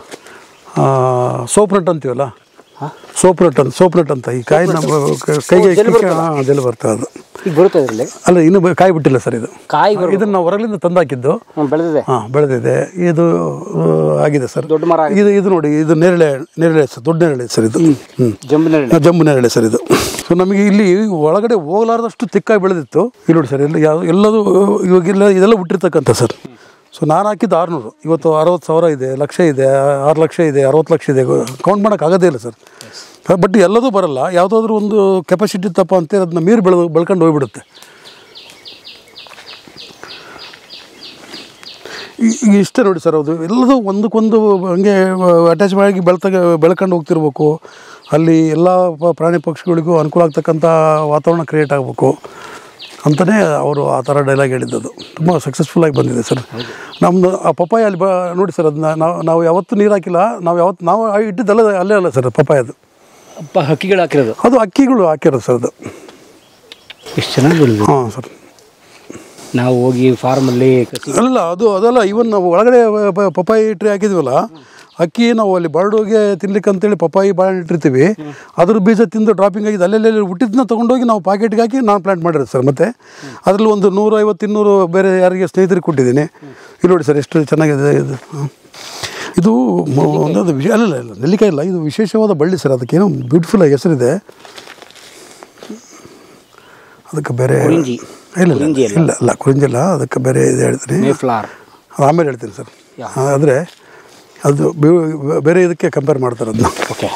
ಸೋಪ್ ನಟ್ ಅಂತೀವಲ್ಲ, ಸೋಪ್ ನಟ್ ಅಂತ ಈ ಕಾಯಿ ನಮ್ಮ ಕೈಗೆ ಜೆಲ್ ಬರ್ತದೆ. ಅದು ಬರುತ್ತೆ ಅದರಲ್ಲಿ ಅಲ್ಲ, ಇನ್ನೂ ಕಾಯಿ ಬಿಟ್ಟಿಲ್ಲ ಸರ್. ಇದು ಕಾಯಿ ಇದನ್ನು ನಾವು ಹೊರಗಲಿಂದ ತಂದಾಕಿದ್ದು. ಬೆಳೆದಿದೆ. ಬೆಳೆದಿದೆ. ಇದು ಆಗಿದೆ ಸರ್. ದೊಡ್ಡ ಮರ. ಇದು ನೋಡಿ, ಇದು ನೇರಳೆ ಸರ್, ದೊಡ್ಡ ನೇರಳೆ ಸರ್. ಇದು ಜಂಬು ನೇರಳೆ ಸರ್. ಇದು ಸೊ ನಮಗೆ ಇಲ್ಲಿ ಒಳಗಡೆ ಹೋಗಲಾರ್ದಷ್ಟು ತಿಕ್ಕಾಗಿ ಬೆಳೆದಿತ್ತು. ಇಲ್ಲಿ ನೋಡಿ ಸರ್, ಎಲ್ಲದೂ ಇವಾಗೆಲ್ಲ ಇದೆಲ್ಲ ಬಿಟ್ಟಿರ್ತಕ್ಕಂಥ ಸರ್. ಸೊ ನಾನು ಹಾಕಿದ್ದು 600, ಇವತ್ತು 60,000 ಇದೆ, ಲಕ್ಷ ಇದೆ, 6 ಲಕ್ಷ ಇದೆ, 60 ಲಕ್ಷ ಇದೆ. ಕೌಂಟ್ ಮಾಡೋಕ್ಕಾಗೋದೇ ಇಲ್ಲ ಸರ್. ಬಟ್ ಎಲ್ಲದೂ ಬರಲ್ಲ. ಯಾವುದಾದ್ರೂ ಒಂದು ಕೆಪಾಸಿಟಿ ತಪ್ಪ ಅಂತೇಳಿ ಅದನ್ನ ಮೀರಿ ಬೆಳ್ಕೊಂಡು ಹೋಗ್ಬಿಡುತ್ತೆ. ಇಷ್ಟೇ ನೋಡಿ ಸರ್. ಅದು ಎಲ್ಲದೂ ಒಂದಕ್ಕೊಂದು ಹಂಗೆ ಅಟ್ಯಾಚ್ ಆಗಿ ಬೆಳ್ಕೊಂಡು ಹೋಗ್ತಿರ್ಬೇಕು. ಅಲ್ಲಿ ಎಲ್ಲ ಪ್ರಾಣಿ ಪಕ್ಷಿಗಳಿಗೂ ಅನುಕೂಲ ಆಗ್ತಕ್ಕಂಥ ವಾತಾವರಣ ಕ್ರಿಯೇಟ್ ಆಗಬೇಕು ಅಂತಲೇ ಅವರು ಆ ಥರ ಡೈಲಾಗ್ ಹೇಳಿದ್ದದು. ತುಂಬ ಸಕ್ಸಸ್ಫುಲ್ಲಾಗಿ ಬಂದಿದೆ ಸರ್. ನಮ್ಮದು ಆ ಪಪ್ಪಾಯ ಅಲ್ಲಿ ನೋಡಿ ಸರ್, ಅದನ್ನ ನಾವು ಯಾವತ್ತೂ ನೀರು ಹಾಕಿಲ್ಲ. ನಾವು ಇಟ್ಟಿದ್ದಲ್ಲ, ಅಲ್ಲೇ ಅಲ್ಲ ಸರ್ ಪಪ್ಪಾಯದು. ಹಕ್ಕಿಗಳು ಹಾಕಿರೋದು, ಅದು ಹಕ್ಕಿಗಳು ಹಾಕಿರೋದು ಸರ್. ಅದು ಎಷ್ಟು ಚೆನ್ನಾಗಿ ಬೆಳೆದಿದೆ. ಹಾಂ ಸರ್. ನಾವು ಹೋಗಿ ಫಾರ್ಮಲ್ಲಿ ಅಲ್ಲ, ಅದಲ್ಲ, ಇವನ್ ನಾವು ಒಳಗಡೆ ಪಪ್ಪಾಯಿ ಟ್ರೀ ಹಾಕಿದ್ವಲ್ಲ, ಅಕ್ಕಿ ನಾವು ಅಲ್ಲಿ ಬರ್ಡೋಗೆ ತಿನ್ಲಿಕ್ಕೆ ಅಂತೇಳಿ ಪಪ್ಪಾಯಿ ಬಾಳೆಹಣ್ಣು ಇಟ್ಟಿರ್ತೀವಿ. ಅದ್ರ ಬೀಜ ತಿಂದು ಡ್ರಾಪಿಂಗ್ ಆಗಿದ್ದು ಅಲ್ಲೆಲ್ಲಿ ಹುಟ್ಟಿದ್ದನ್ನ ತೊಗೊಂಡೋಗಿ ನಾವು ಪ್ಯಾಕೆಟ್ಗೆ ಹಾಕಿ ನಾನು ಪ್ಲಾಂಟ್ ಮಾಡಿರೋದು ಸರ್. ಮತ್ತು ಅದರಲ್ಲಿ ಒಂದು 150-200 ಬೇರೆ ಯಾರಿಗೆ ಸ್ನೇಹಿತರಿಗೆ ಕೊಟ್ಟಿದ್ದೀನಿ. ಇಲ್ಲಿ ನೋಡಿ ಸರ್ ಎಷ್ಟು ಚೆನ್ನಾಗಿದೆ ಇದು. ಇದು ಒಂದೊಂದು ಅಲ್ಲ ನೆಲ್ಲಿಕಾಯಿ ಇಲ್ಲ, ಇದು ವಿಶೇಷವಾದ ಬಳ್ಳಿ ಸರ್. ಅದಕ್ಕೇನೋ ಬ್ಯೂಟಿಫುಲ್ ಆಗಿ ಹೆಸರಿದೆ. ಅದಕ್ಕೆ ಬೇರೆ ಇಲ್ಲ ಕುರಿಂಜಿಲ್ಲ, ಅದಕ್ಕೆ ಬೇರೆ ಇದು ಹೇಳ್ತೀನಿ, ಅದು ಆಮೇಲೆ ಹೇಳ್ತೀನಿ ಸರ್. ಆದರೆ ಅದು ಬೇರೆ ಇದಕ್ಕೆ ಕಂಪೇರ್ ಮಾಡ್ತಾರೆ ಅದನ್ನ. ಓಕೆ.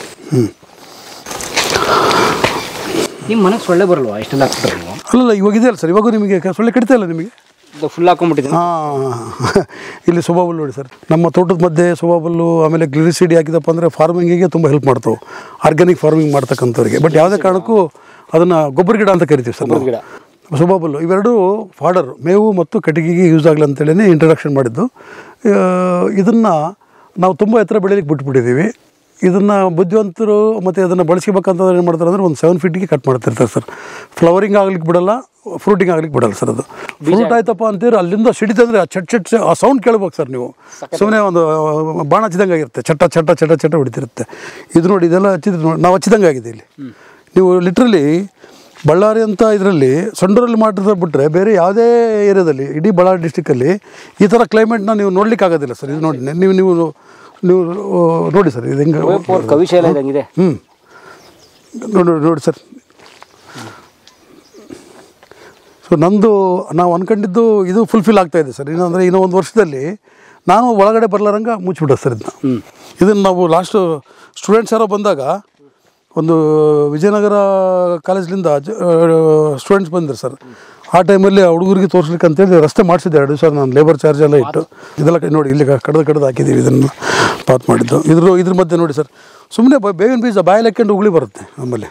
ನಿಮ್ಮ ಮನೆಗೆ ಸೊಳ್ಳೆ ಬರಲ್ವಾ ಇಷ್ಟೆಲ್ಲ ಹಾಕ್ಬಿಟ್ರೆ ನೀವು? ಅಲ್ಲ, ಇವಾಗ ಇದೆಯಲ್ಲ ಸರ್, ಇವಾಗ ನಿಮಗೆ ಸೊಳ್ಳೆ ಕಡಿತಾ ಇಲ್ಲ ನಿಮಗೆ? ಫುಲ್ ಹಾಕೊಂಡ್ಬಿಟ್ಟಿದ್ದೀನಿ. ಇಲ್ಲಿ ಸೊಬಾಬಲ್ ನೋಡಿ ಸರ್, ನಮ್ಮ ತೋಟದ ಮಧ್ಯೆ ಸೊಬಾಬಲ್ಲು, ಆಮೇಲೆ ಗ್ಲಿರಿಸಿಡಿ ಹಾಕಿದಪ್ಪ ಅಂದರೆ ಫಾರ್ಮಿಂಗಿಗೆ ತುಂಬ ಹೆಲ್ಪ್ ಮಾಡ್ತಾವೆ, ಆರ್ಗ್ಯಾನಿಕ್ ಫಾರ್ಮಿಂಗ್ ಮಾಡ್ತಕ್ಕಂಥವ್ರಿಗೆ. ಬಟ್ ಯಾವುದೇ ಕಾರಣಕ್ಕೂ ಅದನ್ನು ಗೊಬ್ಬರ ಗಿಡ ಅಂತ ಕರಿತೀವಿ ಸರ್ ನಾವು. ಸೊಬಾಬಲ್ಲು ಇವೆರಡು ಫಾಡರ್, ಮೇವು ಮತ್ತು ಕಟ್ಟಿಗೆಗೆ ಯೂಸ್ ಆಗಲಿ ಅಂತೇಳಿ ಇಂಟ್ರಡಕ್ಷನ್ ಮಾಡಿದ್ದು. ಇದನ್ನು ನಾವು ತುಂಬ ಎತ್ತರ ಬೆಳೀಲಿಕ್ಕೆ ಬಿಟ್ಬಿಟ್ಟಿದ್ದೀವಿ. ಇದನ್ನು ಬುದ್ಧಿವಂತರು ಮತ್ತು ಅದನ್ನು ಬಳಸ್ಕೋಬೇಕಂತಂದ್ರೆ ಏನು ಮಾಡ್ತಾರೆ ಅಂದರೆ ಒಂದು 7 ಫೀಟಿಗೆ ಕಟ್ ಮಾಡ್ತಿರ್ತಾರೆ ಸರ್. ಫ್ಲವರಿಂಗ್ ಆಗ್ಲಿಕ್ಕೆ ಬಿಡಲ್ಲ, ಫ್ರೂಟಿಂಗ್ ಆಗ್ಲಿಕ್ಕೆ ಬಿಡಲ್ಲ ಸರ್. ಅದು ಫ್ರೂಟ್ ಆಯ್ತಪ್ಪ ಅಂತೀರಿ ಅಲ್ಲಿಂದ ಸಿಡಿತಂದರೆ ಆ ಚಟ್ ಆ ಸೌಂಡ್ ಕೇಳ್ಬೇಕು ಸರ್ ನೀವು. ಸುಮ್ಮನೆ ಒಂದು ಬಾಣ ಹಚ್ಚಿದಂಗೆ ಆಗಿರುತ್ತೆ, ಚಟ ಹೊಡಿತಿರುತ್ತೆ. ಇದು ನೋಡಿ, ಇದೆಲ್ಲ ಹಚ್ಚಿದ್ರೆ ನೋಡಿ, ನಾವು ಹಚ್ಚಿದಂಗೆ ಆಗಿದೆ ಇಲ್ಲಿ. ನೀವು ಲಿಟ್ರಲಿ ಬಳ್ಳಾರಿ ಅಂತ ಇದರಲ್ಲಿ ಸಂಡೂರಲ್ಲಿ ಮಾಡಿದ್ರೆ ಬಿಟ್ಟರೆ ಬೇರೆ ಯಾವುದೇ ಏರಿಯಾದಲ್ಲಿ ಇಡೀ ಬಳ್ಳಾರಿ ಡಿಸ್ಟಿಕ್ಕಲ್ಲಿ ಈ ಥರ ಕ್ಲೈಮೇಟ್ನ ನೀವು ನೋಡ್ಲಿಕ್ಕೆ ಆಗೋದಿಲ್ಲ ಸರ್. ಇದು ನೋಡಿ, ನೀವು ನೋಡಿ ಸರ್, ಇದು ಹೆಂಗೆ ಕವಿಶಾಲೆ ಇದಂಗಿದೆ. ನೋಡಿ ಸರ್. ಸೊ ನಾವು ಅಂದ್ಕೊಂಡಿದ್ದು ಇದು ಫುಲ್ಫಿಲ್ ಆಗ್ತಾಯಿದೆ ಸರ್. ಇನ್ನೊಂದರೆ ಇನ್ನೂ 1 ವರ್ಷದಲ್ಲಿ ನಾನು ಒಳಗಡೆ ಬರಲಾರಂಗೆ ಮುಚ್ಚಿಬಿಟ್ಟೆ ಸರ್ ಇದನ್ನು ನಾವು ಲಾಸ್ಟು ಸ್ಟೂಡೆಂಟ್ಸ್ ಯಾರೋ ಬಂದಾಗ ಒಂದು ವಿಜಯನಗರ ಕಾಲೇಜ್ಲಿಂದ ಸ್ಟೂಡೆಂಟ್ಸ್ ಬಂದರು ಸರ್. ಆ ಟೈಮಲ್ಲಿ ಆ ಹುಡುಗರಿಗೆ ತೋರಿಸ್ಲಿಕ್ಕೆ ಅಂತೇಳಿ ರಸ್ತೆ ಮಾಡಿಸಿದ್ದೆ 2 ದಿವಸ. ನಾನು ಲೇಬರ್ ಚಾರ್ಜ್ ಎಲ್ಲ ಇಟ್ಟು ಇದೆಲ್ಲ ನೋಡಿ ಇಲ್ಲಿ ಕಡ್ದು ಹಾಕಿದ್ದೀವಿ. ಇದನ್ನು ಪಾತ್ ಮಾಡಿದ್ದು ಇದ್ರ ಮಧ್ಯೆ ನೋಡಿ ಸರ್, ಸುಮ್ಮನೆ ಬೇವಿನ ಬೀಜ ಬಾಯಲ್ಲಿ ಹಾಕ್ಕೊಂಡು ಉಗುಳಿ ಬರುತ್ತೆ ನಮ್ಮಲ್ಲಿ.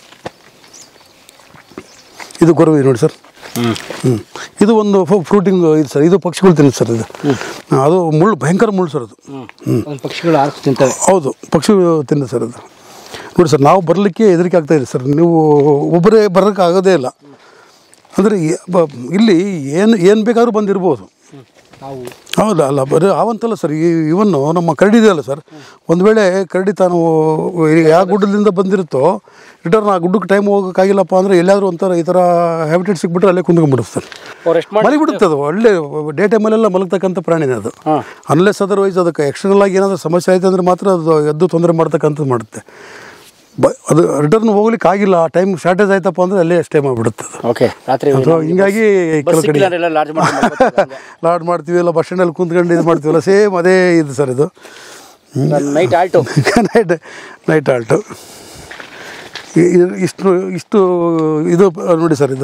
ಇದು ಗೊರವಿ ನೋಡಿ ಸರ್. ಇದು ಒಂದು ಫ್ರೂಟಿಂಗ್ ಇದು ಸರ್. ಇದು ಪಕ್ಷಿಗಳು ತಿನ್ನುತ್ತೆ ಸರ್. ಅದು ಮುಳ್ಳು, ಭಯಂಕರ ಮುಳ್ಳು ಸರ್. ಅದು ಪಕ್ಷಿಗಳು ತಿಂತವೆ. ಹೌದು, ಪಕ್ಷಿಗಳು ತಿಂದ ಸರ್. ಅದು ನೋಡಿ ಸರ್, ನಾವು ಬರಲಿಕ್ಕೆ ಹೆದರಿಕೆ ಆಗ್ತಾಯಿದೆ ಸರ್. ನೀವು ಒಬ್ಬರೇ ಬರೋಕ್ಕೆ ಆಗೋದೇ ಇಲ್ಲ. ಅಂದರೆ ಇಲ್ಲಿ ಏನು ಬೇಕಾದ್ರೂ ಬಂದಿರ್ಬೋದು. ಹೌದಾ? ಅಲ್ಲ, ಬರೀ ಅವಂತಲ್ಲ ಸರ್. ಇವನ್ನು ನಮ್ಮ ಕರಡಿ ಇದೆಯಲ್ಲ ಸರ್, ಒಂದು ವೇಳೆ ಕರಡಿ ತಾನು ಯಾವ ಗುಡ್ಡದಿಂದ ಬಂದಿರುತ್ತೋ ರಿಟರ್ನ್ ಆ ಗುಡ್ಡಕ್ಕೆ ಟೈಮ್ ಹೋಗೋಕ್ಕಾಗಿಲ್ಲಪ್ಪ ಅಂದರೆ ಎಲ್ಲಾದರೂ ಒಂಥರ ಈ ಥರ ಹ್ಯಾಬಿಟೇಟ್ ಸಿಕ್ಬಿಟ್ರೆ ಅಲ್ಲೇ ಕುಂತ್ಕೊಂಡ್ಬಿಡುತ್ತೆ ಸರ್. ಮಲಗಿಬಿಡುತ್ತೆ. ಅದು ಒಳ್ಳೆ ಡೇ ಟೈಮಲ್ಲೆಲ್ಲ ಮಲಗ್ತಕ್ಕಂಥ ಪ್ರಾಣಿನೇ ಅದು. ಅನ್ಲೆಸ್ ಅದರ್ವೈಸ್ ಅದಕ್ಕೆ ಎಕ್ಸ್ಟರ್ನಲ್ ಆಗಿ ಏನಾದರೂ ಸಮಸ್ಯೆ ಆಯಿತು ಅಂದರೆ ಮಾತ್ರ ಅದು ಎದ್ದು ತೊಂದರೆ ಮಾಡ್ತಕ್ಕಂಥದ್ದು ಮಾಡುತ್ತೆ. ಅದು ರಿಟರ್ನ್ ಹೋಗ್ಲಿಕ್ಕೆ ಆಗಿಲ್ಲ, ಟೈಮ್ ಶಾರ್ಟೇಜ್ ಆಯ್ತಪ್ಪ ಅಂದರೆ ಅಲ್ಲೇ ಸ್ಟೇ ಮಾಡಿಬಿಡುತ್ತೆ ಅದು. ಓಕೆ. ರಾತ್ರಿ ಹಿಂಗಾಗಿ ಕೆಲವು ಕಡೆ ಲಾಡ್ ಮಾಡ್ತೀವಿ, ಎಲ್ಲ ಬಸ್ ಸ್ಟ್ಯಾಂಡಲ್ಲಿ ಕುಂತ್ಕೊಂಡು ಇದು ಮಾಡ್ತೀವಲ್ಲ, ಸೇಮ್ ಅದೇ ಇದು ಸರ್. ಇದು ನೈಟ್ ಆಲ್ಟು ನೈಟ್ ಆಲ್ಟು ಇಷ್ಟು ಇದು ನೋಡಿ ಸರ್.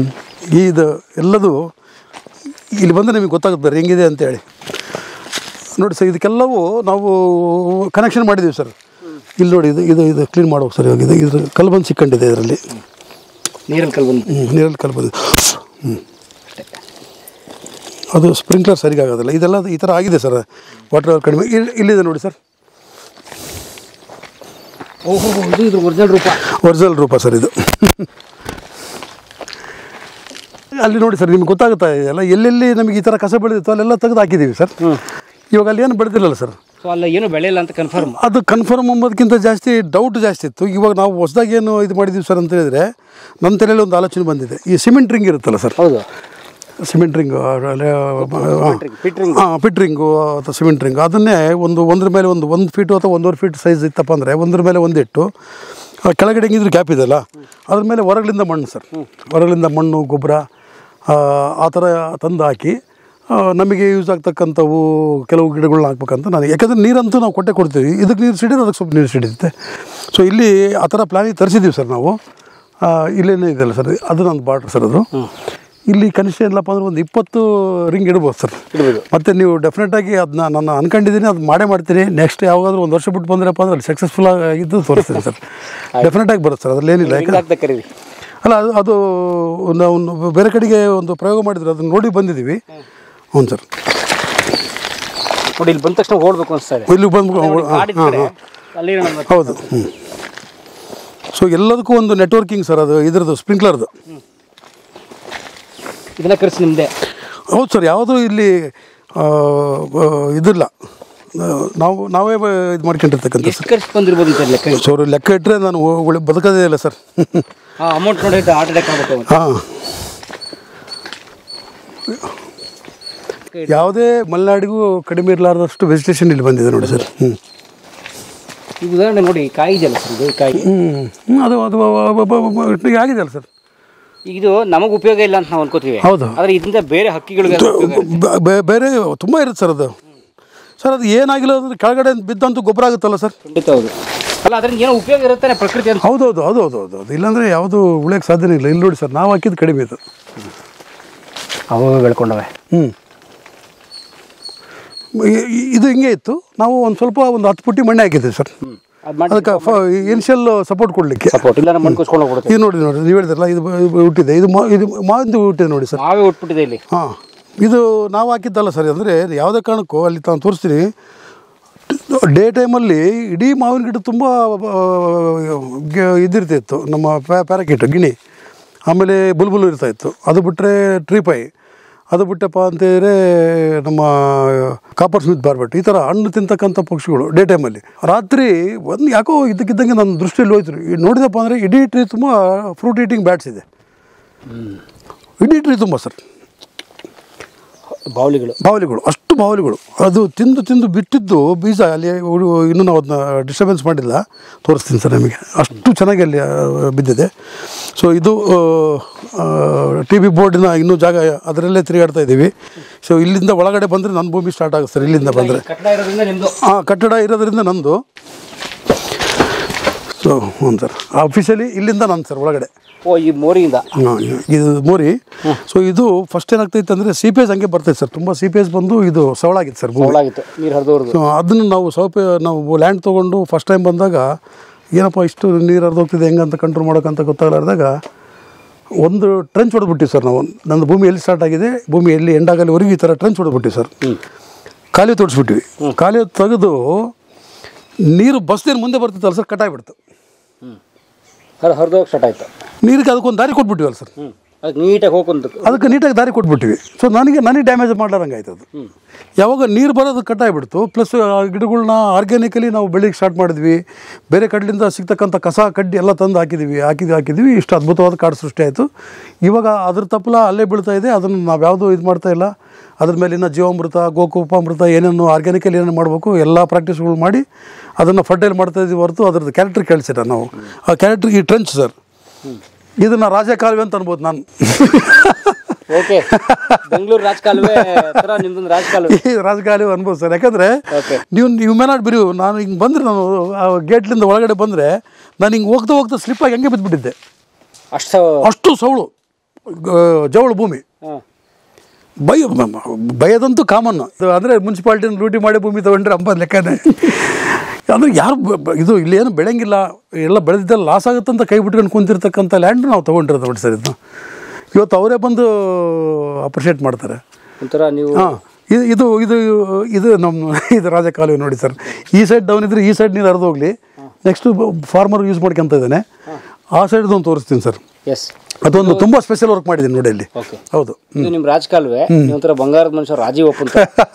ಇದು ಎಲ್ಲದು ಇಲ್ಲಿ ಬಂದರೆ ನಿಮಗೆ ಗೊತ್ತಾಗುತ್ತೆ ಬೇರೆ ಹೆಂಗಿದೆ ಅಂತೇಳಿ. ನೋಡಿ ಸರ್, ಇದಕ್ಕೆಲ್ಲವೂ ನಾವು ಕನೆಕ್ಷನ್ ಮಾಡಿದ್ದೀವಿ ಸರ್. ಇಲ್ಲಿ ನೋಡಿ, ಇದು ಕ್ಲೀನ್ ಮಾಡ್ಬೇಕು ಸರ್. ಇವಾಗ ಇದ್ರ ಕಲ್ಬಂದು ಸಿಕ್ಕೊಂಡಿದೆ ಇದರಲ್ಲಿ, ನೀರಲ್ಲಿ ಕಲ್ಲು ಬಂದು ನೀರಲ್ಲಿ ಕಲ್ಬಂದು. ಅದು ಸ್ಪ್ರಿಂಕ್ಲರ್ ಸರಿಗೆ ಆಗೋದಿಲ್ಲ. ಇದೆಲ್ಲ ಈ ಥರ ಆಗಿದೆ ಸರ್, ವಾಟರ್ ಕಡಿಮೆ. ಇಲ್ಲಿದೆ ನೋಡಿ ಸರ್. ಓಹೋ, ಇದು ಒರಿಜಿನಲ್ ರೂಪ ಸರ್ ಇದು. ಅಲ್ಲಿ ನೋಡಿ ಸರ್, ನಿಮ್ಗೆ ಗೊತ್ತಾಗುತ್ತಾ ಇದೆಯಲ್ಲ, ಎಲ್ಲೆಲ್ಲಿ ನಮಗೆ ಈ ಥರ ಕಸ ಬೆಳೆದಿತ್ತು ಅಲ್ಲೆಲ್ಲ ತೆಗೆದು ಹಾಕಿದ್ದೀವಿ ಸರ್. ಇವಾಗ ಅಲ್ಲಿ ಏನು ಬೆಳೆದಿಲ್ಲಲ್ಲ ಸರ್. ಸೊ ಅಲ್ಲ ಏನು ಬೆಳೆಯಲ್ಲ ಅಂತ ಕನ್ಫರ್ಮ್. ಅದು ಕನ್ಫರ್ಮ್ ಅಂಬೋದಕ್ಕಿಂತ ಜಾಸ್ತಿ ಡೌಟ್ ಜಾಸ್ತಿ ಇತ್ತು. ಇವಾಗ ನಾವು ಹೊಸದಾಗಿ ಏನು ಇದು ಮಾಡಿದ್ದೀವಿ ಸರ್ ಅಂತ ಹೇಳಿದ್ರೆ, ನನ್ನ ತಲೆಯಲ್ಲಿ ಒಂದು ಆಲೋಚನೆ ಬಂದಿದೆ. ಈ ಸಿಮೆಂಟ್ ರಿಂಗ್ ಇರುತ್ತಲ್ಲ ಸರ್. ಹೌದು, ಸಿಮೆಂಟ್ ರಿಂಗು, ಪಿಟ್ ರಿಂಗು ಅಥವಾ ಸಿಮೆಂಟ್ ರಿಂಗು, ಅದನ್ನೇ ಒಂದ್ರ ಮೇಲೆ 1 ಫೀಟು ಅಥವಾ 1.5 ಫೀಟ್ ಸೈಜ್ ಇತ್ತಪ್ಪ ಅಂದರೆ ಒಂದ್ರ ಮೇಲೆ ಒಂದಿಟ್ಟು, ಕೆಳಗಡೆ ಹೆಂಗಿದ್ರೆ ಗ್ಯಾಪ್ ಇದೆಯಲ್ಲ, ಅದ್ರ ಮೇಲೆ ಹೊರಗಲಿಂದ ಮಣ್ಣು ಸರ್, ಹೊರಗಲಿಂದ ಮಣ್ಣು ಗೊಬ್ಬರ ಆ ಥರ ತಂದು ಹಾಕಿ ನಮಗೆ ಯೂಸ್ ಆಗ್ತಕ್ಕಂಥವು ಕೆಲವು ಗಿಡಗಳನ್ನ ಹಾಕ್ಬೇಕಂತ ನಾನು. ಯಾಕಂದರೆ ನೀರಂತೂ ನಾವು ಕೊಡ್ತೀವಿ, ಇದಕ್ಕೆ ನೀರು ಸಿಡಿದ್ರೆ ಅದಕ್ಕೆ ಸ್ವಲ್ಪ ನೀರು ಸಿಡಿಯುತ್ತೆ. ಸೊ ಇಲ್ಲಿ ಆ ಥರ ಪ್ಲ್ಯಾನಿಗೆ ತರಿಸಿದ್ದೀವಿ ಸರ್ ನಾವು. ಇಲ್ಲೇನೇ ಇದೆಯಲ್ಲ ಸರ್, ಅದು ನನ್ನ ಬಾರ್ಡ್ರ್ ಸರ್. ಅದು ಇಲ್ಲಿ ಕನಿಷ್ಠ ಇಲ್ಲಪ್ಪ ಅಂದ್ರೆ ಒಂದು 20 ರಿಂಗ್ ಇಡ್ಬೋದು ಸರ್. ಮತ್ತು ನೀವು ಡೆಫಿನೆಟಾಗಿ ಅದನ್ನ ನಾನು ಅನ್ಕೊಂಡಿದ್ದೀನಿ, ಅದು ಮಾಡ್ತೀನಿ. ನೆಕ್ಸ್ಟ್ ಯಾವಾಗಾದ್ರೂ 1 ವರ್ಷ ಬಿಟ್ಟು ಬಂದ್ರಪ್ಪ ಅಂದ್ರೆ ಅಲ್ಲಿ ಸಕ್ಸಸ್ಫುಲ್ ಆಗಿದ್ದು ತೋರಿಸ್ತೀನಿ ಸರ್. ಡೆಫಿನೆಟಾಗಿ ಬರುತ್ತೆ ಸರ್, ಅದರಲ್ಲಿ ಏನಿಲ್ಲ. ಯಾಕಂದ್ರೆ ಅಲ್ಲ, ಅದು ನಾವು ಬೇರೆ ಕಡೆಗೆ ಒಂದು ಪ್ರಯೋಗ ಮಾಡಿದ್ರೆ ಅದನ್ನ ನೋಡಿ ಬಂದಿದ್ದೀವಿ. ಹ್ಞೂ ಸರ್. ನೋಡಿ, ಇಲ್ಲಿ ಬಂದ ತಕ್ಷಣ ಓಡಬೇಕು ಅನಿಸ್ತಾ ಇದೆ. ಇಲ್ಲಿ ಬಂದು ಹೌದು. ಸೊ ಎಲ್ಲದಕ್ಕೂ ಒಂದು ನೆಟ್ವರ್ಕಿಂಗ್ ಸರ್, ಅದು ಇದ್ರದ್ದು ಸ್ಪ್ರಿಂಕ್ಲರ್ದು. ಇದನ್ನ ಖರ್ಚು ನಿಮ್ಮದೇ? ಹೌದು ಸರ್, ಯಾವುದೂ ಇಲ್ಲಿ ಇದಿಲ್ಲ, ನಾವೇ ಇದು ಮಾಡ್ಕೊಂಡಿರ್ತಕ್ಕಂಥ. ಎಷ್ಟು ಖರ್ಚು ಬಂದಿರ್ಬೋದು ಅಂತ ಲೆಕ್ಕ? ಸರ್ ಲೆಕ್ಕ ಇಟ್ಟರೆ ನಾನು ಬದುಕೋದೇ ಇಲ್ಲ ಸರ್. ಅಮೌಂಟ್ ನೋಡಿ ಹಾರ್ಟ್ ಅಟ್ಯಾಕ್ ಆಗುತ್ತೆ. ಹಾಂ, ಯಾವುದೇ ಮಲೆನಾಡಿಗೂ ಕಡಿಮೆ ಇರಲಾರ್ದಷ್ಟು ವೆಜಿಟೇಷನ್ ಇಲ್ಲಿ ಬಂದಿದೆ ನೋಡಿ ಸರ್. ಈಗ ಉದಾಹರಣೆ ನೋಡಿ, ಕಾಯಿ ಇದೆಯಲ್ಲ ಸರ್, ಇದು ಕಾಯಿ ಅದು ಆಗಿದೆಯಲ್ಲ ಸರ್. ಇದು ನಮಗೆ ಉಪಯೋಗ ಇಲ್ಲ ಅಂತ ನಾವು ಅನ್ಕೋತೀವಿ. ಹೌದು, ಆದರೆ ಇದರಿಂದ ಬೇರೆ ಹಕ್ಕಿಗಳಿಗೆ ಬೇರೆ ತುಂಬ ಇರುತ್ತೆ ಸರ್. ಅದು ಸರ್, ಅದು ಏನಾಗಿಲ್ಲ ಅಂದರೆ ಕೆಳಗಡೆ ಬಿದ್ದಂತೂ ಗೊಬ್ಬರ ಆಗುತ್ತಲ್ಲ ಸರ್. ಖಂಡಿತ ಹೌದು. ಅಲ್ಲ, ಅದರಿಂದ ಏನೋ ಉಪಯೋಗ ಇರುತ್ತೆ ಪ್ರಕೃತಿ ಅಂತ. ಹೌದು. ಇಲ್ಲಾಂದರೆ ಯಾವುದು ಉಳಿಯೋಕ್ಕೆ ಸಾಧ್ಯನೇ ಇಲ್ಲ. ಇಲ್ಲಿ ನೋಡಿ ಸರ್, ನಾವು ಹಾಕಿದ್ದು ಕಡಿಮೆ ಇದು, ಅವು ಬೆಳ್ಕೊಂಡವೆ. ಇದು ಹಿಂಗೆ ಇತ್ತು. ನಾವು ಒಂದು 10 ಪುಟ್ಟಿ ಮಣ್ಣೆ ಹಾಕಿದ್ದೀವಿ ಸರ್, ಅದಕ್ಕೆ ಇನಿಷಿಯಲ್ ಸಪೋರ್ಟ್ ಕೊಡಲಿಕ್ಕೆ. ಇದು ನೋಡಿ ನೀವು ಹೇಳಿದ್ರಲ್ಲ, ಇದು ಹುಟ್ಟಿದೆ, ಇದು ಮಾವಿಂದು ಹುಟ್ಟಿದೆ ನೋಡಿ ಸರ್. ಮಾವೇ ಹುಟ್ಬಿಟ್ಟಿದೆ ಇಲ್ಲಿ. ಹಾಂ, ಇದು ನಾವು ಹಾಕಿದ್ದಲ್ಲ ಸರ್. ಅಂದರೆ ಯಾವುದೇ ಕಾರಣಕ್ಕೂ ಅಲ್ಲಿ ನಾನು ತೋರಿಸ್ತೀನಿ, ಡೇ ಟೈಮಲ್ಲಿ ಇಡೀ ಮಾವಿನ ಗಿಡ ತುಂಬ ಇದಿರ್ತಿತ್ತು. ನಮ್ಮ ಪ್ಯಾರಾಕಿಟ್ ಗಿಣಿ, ಆಮೇಲೆ ಬುಲ್ಬುಲ್ ಇರ್ತಾಯಿತ್ತು. ಅದು ಬಿಟ್ಟರೆ ಟ್ರೀಪೈ, ಅದು ಬಿಟ್ಟಪ್ಪ ಅಂತೇಳಿದ್ರೆ ನಮ್ಮ ಕಾಪರ್ ಸ್ಮಿತ್ ಬಾರ್ಬೆಟ್, ಈ ಥರ ಹಣ್ಣು ತಿಂತಕ್ಕಂಥ ಪಕ್ಷಿಗಳು ಡೇ ಟೈಮಲ್ಲಿ. ರಾತ್ರಿ ಒಂದು ಯಾಕೋ ಇದ್ದಕ್ಕಿದ್ದಂಗೆ ನನ್ನ ದೃಷ್ಟಿಯಲ್ಲಿ ಹೋಯ್ತು. ನೋಡಿದಪ್ಪ ಅಂದರೆ ಇಡೀ ಟ್ರೀ ತುಂಬ ಫ್ರೂಟ್ ಈಟಿಂಗ್ ಬ್ಯಾಟ್ಸ್ ಇದೆ, ಇಡೀ ಟ್ರೀ ತುಂಬ ಸರ್. ಬಾವಲಿಗಳು, ಅಷ್ಟು ಬಾವಲಿಗಳು. ಅದು ತಿಂದು ಬಿಟ್ಟಿದ್ದು ಬೀಜ ಅಲ್ಲಿ. ಇನ್ನೂ ನಾವು ಅದನ್ನ ಡಿಸ್ಟರ್ಬೆನ್ಸ್ ಮಾಡಿಲ್ಲ, ತೋರಿಸ್ತೀನಿ ಸರ್ ನಿಮಗೆ. ಅಷ್ಟು ಚೆನ್ನಾಗಿ ಅಲ್ಲಿ ಬಿದ್ದಿದೆ. ಸೊ ಇದು ಟಿ ಬಿ ಬೋರ್ಡಿನ ಇನ್ನೂ ಜಾಗ, ಅದರಲ್ಲೇ ತಿರುಗಾಡ್ತಾ ಇದ್ದೀವಿ. ಸೊ ಇಲ್ಲಿಂದ ಒಳಗಡೆ ಬಂದರೆ ನನ್ನ ಭೂಮಿ ಸ್ಟಾರ್ಟ್ ಆಗುತ್ತೆ ಸರ್. ಇಲ್ಲಿಂದ ಬಂದರೆ ಕಟ್ಟಡ ಇರೋದ್ರಿಂದ ನಂದು. ಸೊ ಹ್ಞೂ ಸರ್, ಆಫೀಸಲ್ಲಿ ಇಲ್ಲಿಂದ ನಂದು ಸರ್ ಒಳಗಡೆ. ಈ ಮೋರಿಯಿಂದ? ಹಾಂ, ಇದು ಮೋರಿ. ಸೊ ಇದು ಫಸ್ಟ್ ಏನಾಗ್ತೈತೆ ಅಂದರೆ ಸೀಪೇಜ್ ಹಂಗೆ ಬರ್ತೈತೆ ಸರ್. ತುಂಬ ಸೀಪೇಜ್ ಬಂದು ಇದು ಸವಳಾಗಿತ್ತು ಸರ್, ಸೊ ಅದನ್ನು ನಾವು ಲ್ಯಾಂಡ್ ತೊಗೊಂಡು ಫಸ್ಟ್ ಟೈಮ್ ಬಂದಾಗ ಏನಪ್ಪ ಇಷ್ಟು ನೀರು ಹರಿದೋಗ್ತಿದೆ ಹೆಂಗಂತ ಕಂಟ್ರೋಲ್ ಮಾಡೋಕ್ಕಂತ ಗೊತ್ತಾಗಲಾರ್ದಾಗ ಒಂದು ಟ್ರೆಂಚ್ ಹೊಡೆದ್ಬಿಟ್ಟಿವಿ ಸರ್ ನಾವು. ನನ್ನ ಭೂಮಿ ಎಲ್ಲಿ ಸ್ಟಾರ್ಟ್ ಆಗಿದೆ, ಭೂಮಿ ಎಲ್ಲಿ ಎಂಡಾಗಲ್ಲಿವರೆಗೂ ಈ ಥರ ಟ್ರೆಂಚ್ ಹೊಡೆದ್ಬಿಟ್ಟಿವಿ ಸರ್. ಖಾಲಿ ತೋಡಿಸ್ಬಿಟ್ಟಿವಿ. ಖಾಲಿ ತೆಗೆದು ನೀರು ಬಸ್ದೇನು ಮುಂದೆ ಬರ್ತಿತ್ತಲ್ಲ ಸರ್, ಕಟ್ಟಾಗ್ಬಿಡ್ತು. ಹರಿದೋಗಿ ಸ್ಟಾರ್ಟ್ ಆಯಿತು ನೀರಿಗೆ. ಅದಕ್ಕೊಂದು ದಾರಿ ಕೊಟ್ಬಿಟ್ಟಿವಲ್ಲ ಸರ್, ಅದಕ್ಕೆ ನೀಟಾಗಿ ದಾರಿ ಕೊಟ್ಬಿಟ್ಟಿವಿ. ಸೊ ನನಗೆ ಡ್ಯಾಮೇಜ್ ಮಾಡ್ಲಾರಂಗೆ ಆಯ್ತು ಅದು. ಯಾವಾಗ ನೀರು ಬರೋದು ಕಟ್ಟಾಗ್ಬಿಡ್ತು, ಪ್ಲಸ್ ಗಿಡಗಳನ್ನ ಆರ್ಗ್ಯಾನಿಕಲಿ ನಾವು ಬೆಳಿಗ್ಗೆ ಸ್ಟಾರ್ಟ್ ಮಾಡಿದ್ವಿ. ಬೇರೆ ಕಡೆಯಿಂದ ಸಿಗ್ತಕ್ಕಂಥ ಕಸ ಕಡ್ಡಿ ಎಲ್ಲ ತಂದು ಹಾಕಿದ್ವಿ. ಇಷ್ಟು ಅದ್ಭುತವಾದ ಕಾಡು ಸೃಷ್ಟಿ ಆಯಿತು. ಇವಾಗ ಅದ್ರ ತಪ್ಪಲ ಅಲ್ಲೇ ಬೀಳ್ತಾ ಇದೆ. ಅದನ್ನು ನಾವು ಯಾವುದೂ ಇದು ಮಾಡ್ತಾ ಇಲ್ಲ. ಅದ್ರ ಮೇಲಿನ ಜೀವಾಮೃತ, ಗೋಕೂಪಾಮೃತ, ಏನೇನು ಆರ್ಗ್ಯಾನಿಕಲಿ ಏನೇನು ಮಾಡಬೇಕು ಎಲ್ಲ ಪ್ರಾಕ್ಟೀಸ್ಗಳು ಮಾಡಿ ಅದನ್ನು ಫರ್ಟೈಲ್ ಮಾಡ್ತಾ ಇದ್ದೀವಿ ಹೊರತು ಅದ್ರದ್ದು ಕ್ಯಾರೆಕ್ಟರ್ ಕೇಳಿಸಿರ ನಾವು. ಆ ಕ್ಯಾರೆಕ್ಟರ್ ಈ ಟ್ರೆಂಚ್ ಸರ್, ಇದನ್ನು ರಾಜಕಾಲುವೆ ಅಂತ ಅನ್ಬೋದು ನಾನು. ಓಕೆ, ಬೆಂಗಳೂರು ರಾಜಕಾಲುವೆ ಅನ್ಬೋದು ಸರ್. ಯಾಕಂದರೆ ನೀವು ಮೇ ನಾಟ್ ಬಿಲೀವ್, ನಾನು ಹಿಂಗೆ ಬಂದರೆ, ನಾನು ಗೇಟ್ಲಿಂದ ಒಳಗಡೆ ಬಂದರೆ ನಾನು ಹಿಂಗೆ ಹೋಗ್ತಾ ಸ್ಲಿಪ್ಪಾಗಿ ಹಂಗೆ ಬಿದ್ದುಬಿಟ್ಟಿದ್ದೆ. ಅಷ್ಟು ಸೌಳು ಜವಳು ಭೂಮಿ. ಭಯದಂತೂ ಕಾಮನ್ನು. ಅಂದರೆ ಮುನ್ಸಿಪಾಲ್ಟಿನ ಲೂಟಿ ಮಾಡಿ ಭೂಮಿ ತೊಗೊಂಡ್ರೆ ಅಂಬದು ಲೆಕ್ಕನೇ. ಅಂದರೆ ಯಾರು ಇದು ಇಲ್ಲೇನು ಬೆಳೆಯಂಗಿಲ್ಲ, ಎಲ್ಲ ಬೆಳೆದಿದ್ದೆಲ್ಲ ಲಾಸ್ ಆಗುತ್ತಂತ ಕೈ ಬಿಟ್ಕೊಂಡು ಕುಂತಿರ್ತಕ್ಕಂಥ ಲ್ಯಾಂಡ್ ನಾವು ತೊಗೊಂಡಿರೋದು ನೋಡಿ ಸರ್. ಇದು ಇವತ್ತು ಅವರೇ ಬಂದು ಅಪ್ರಿಷಿಯೇಟ್ ಮಾಡ್ತಾರೆ ಒಂಥರ ನೀವು. ಹಾಂ, ಇದು ಇದು ಇದು ನಮ್ಮ ಇದು ರಾಜಕಾಲುವೆ ನೋಡಿ ಸರ್. ಈ ಸೈಡ್ ಡೌನ್ ಇದ್ದರೆ ಈ ಸೈಡ್ ನೀರು ಹರಿದು ಹೋಗಲಿ, ನೆಕ್ಸ್ಟು ಫಾರ್ಮರ್ ಯೂಸ್ ಮಾಡ್ಕೊತ ಇದ್ದಾನೆ. ಆ ಸೈಡ್ದೊಂದು ತೋರಿಸ್ತೀನಿ ಸರ್. ಎಸ್, ಅದೊಂದು ತುಂಬ ಸ್ಪೆಷಲ್ ವರ್ಕ್ ಮಾಡಿದ್ದೀನಿ ನೋಡಿ ಅಲ್ಲಿ. ಹೌದು, ಇದು ನಿಮ್ಮ ರಾಜಕಾಲುವೆ. ಒಂಥರ ಬಂಗಾರದ ಮನುಷ್ಯ ರಾಜೀವ್ ಒಪ್ಪಂತ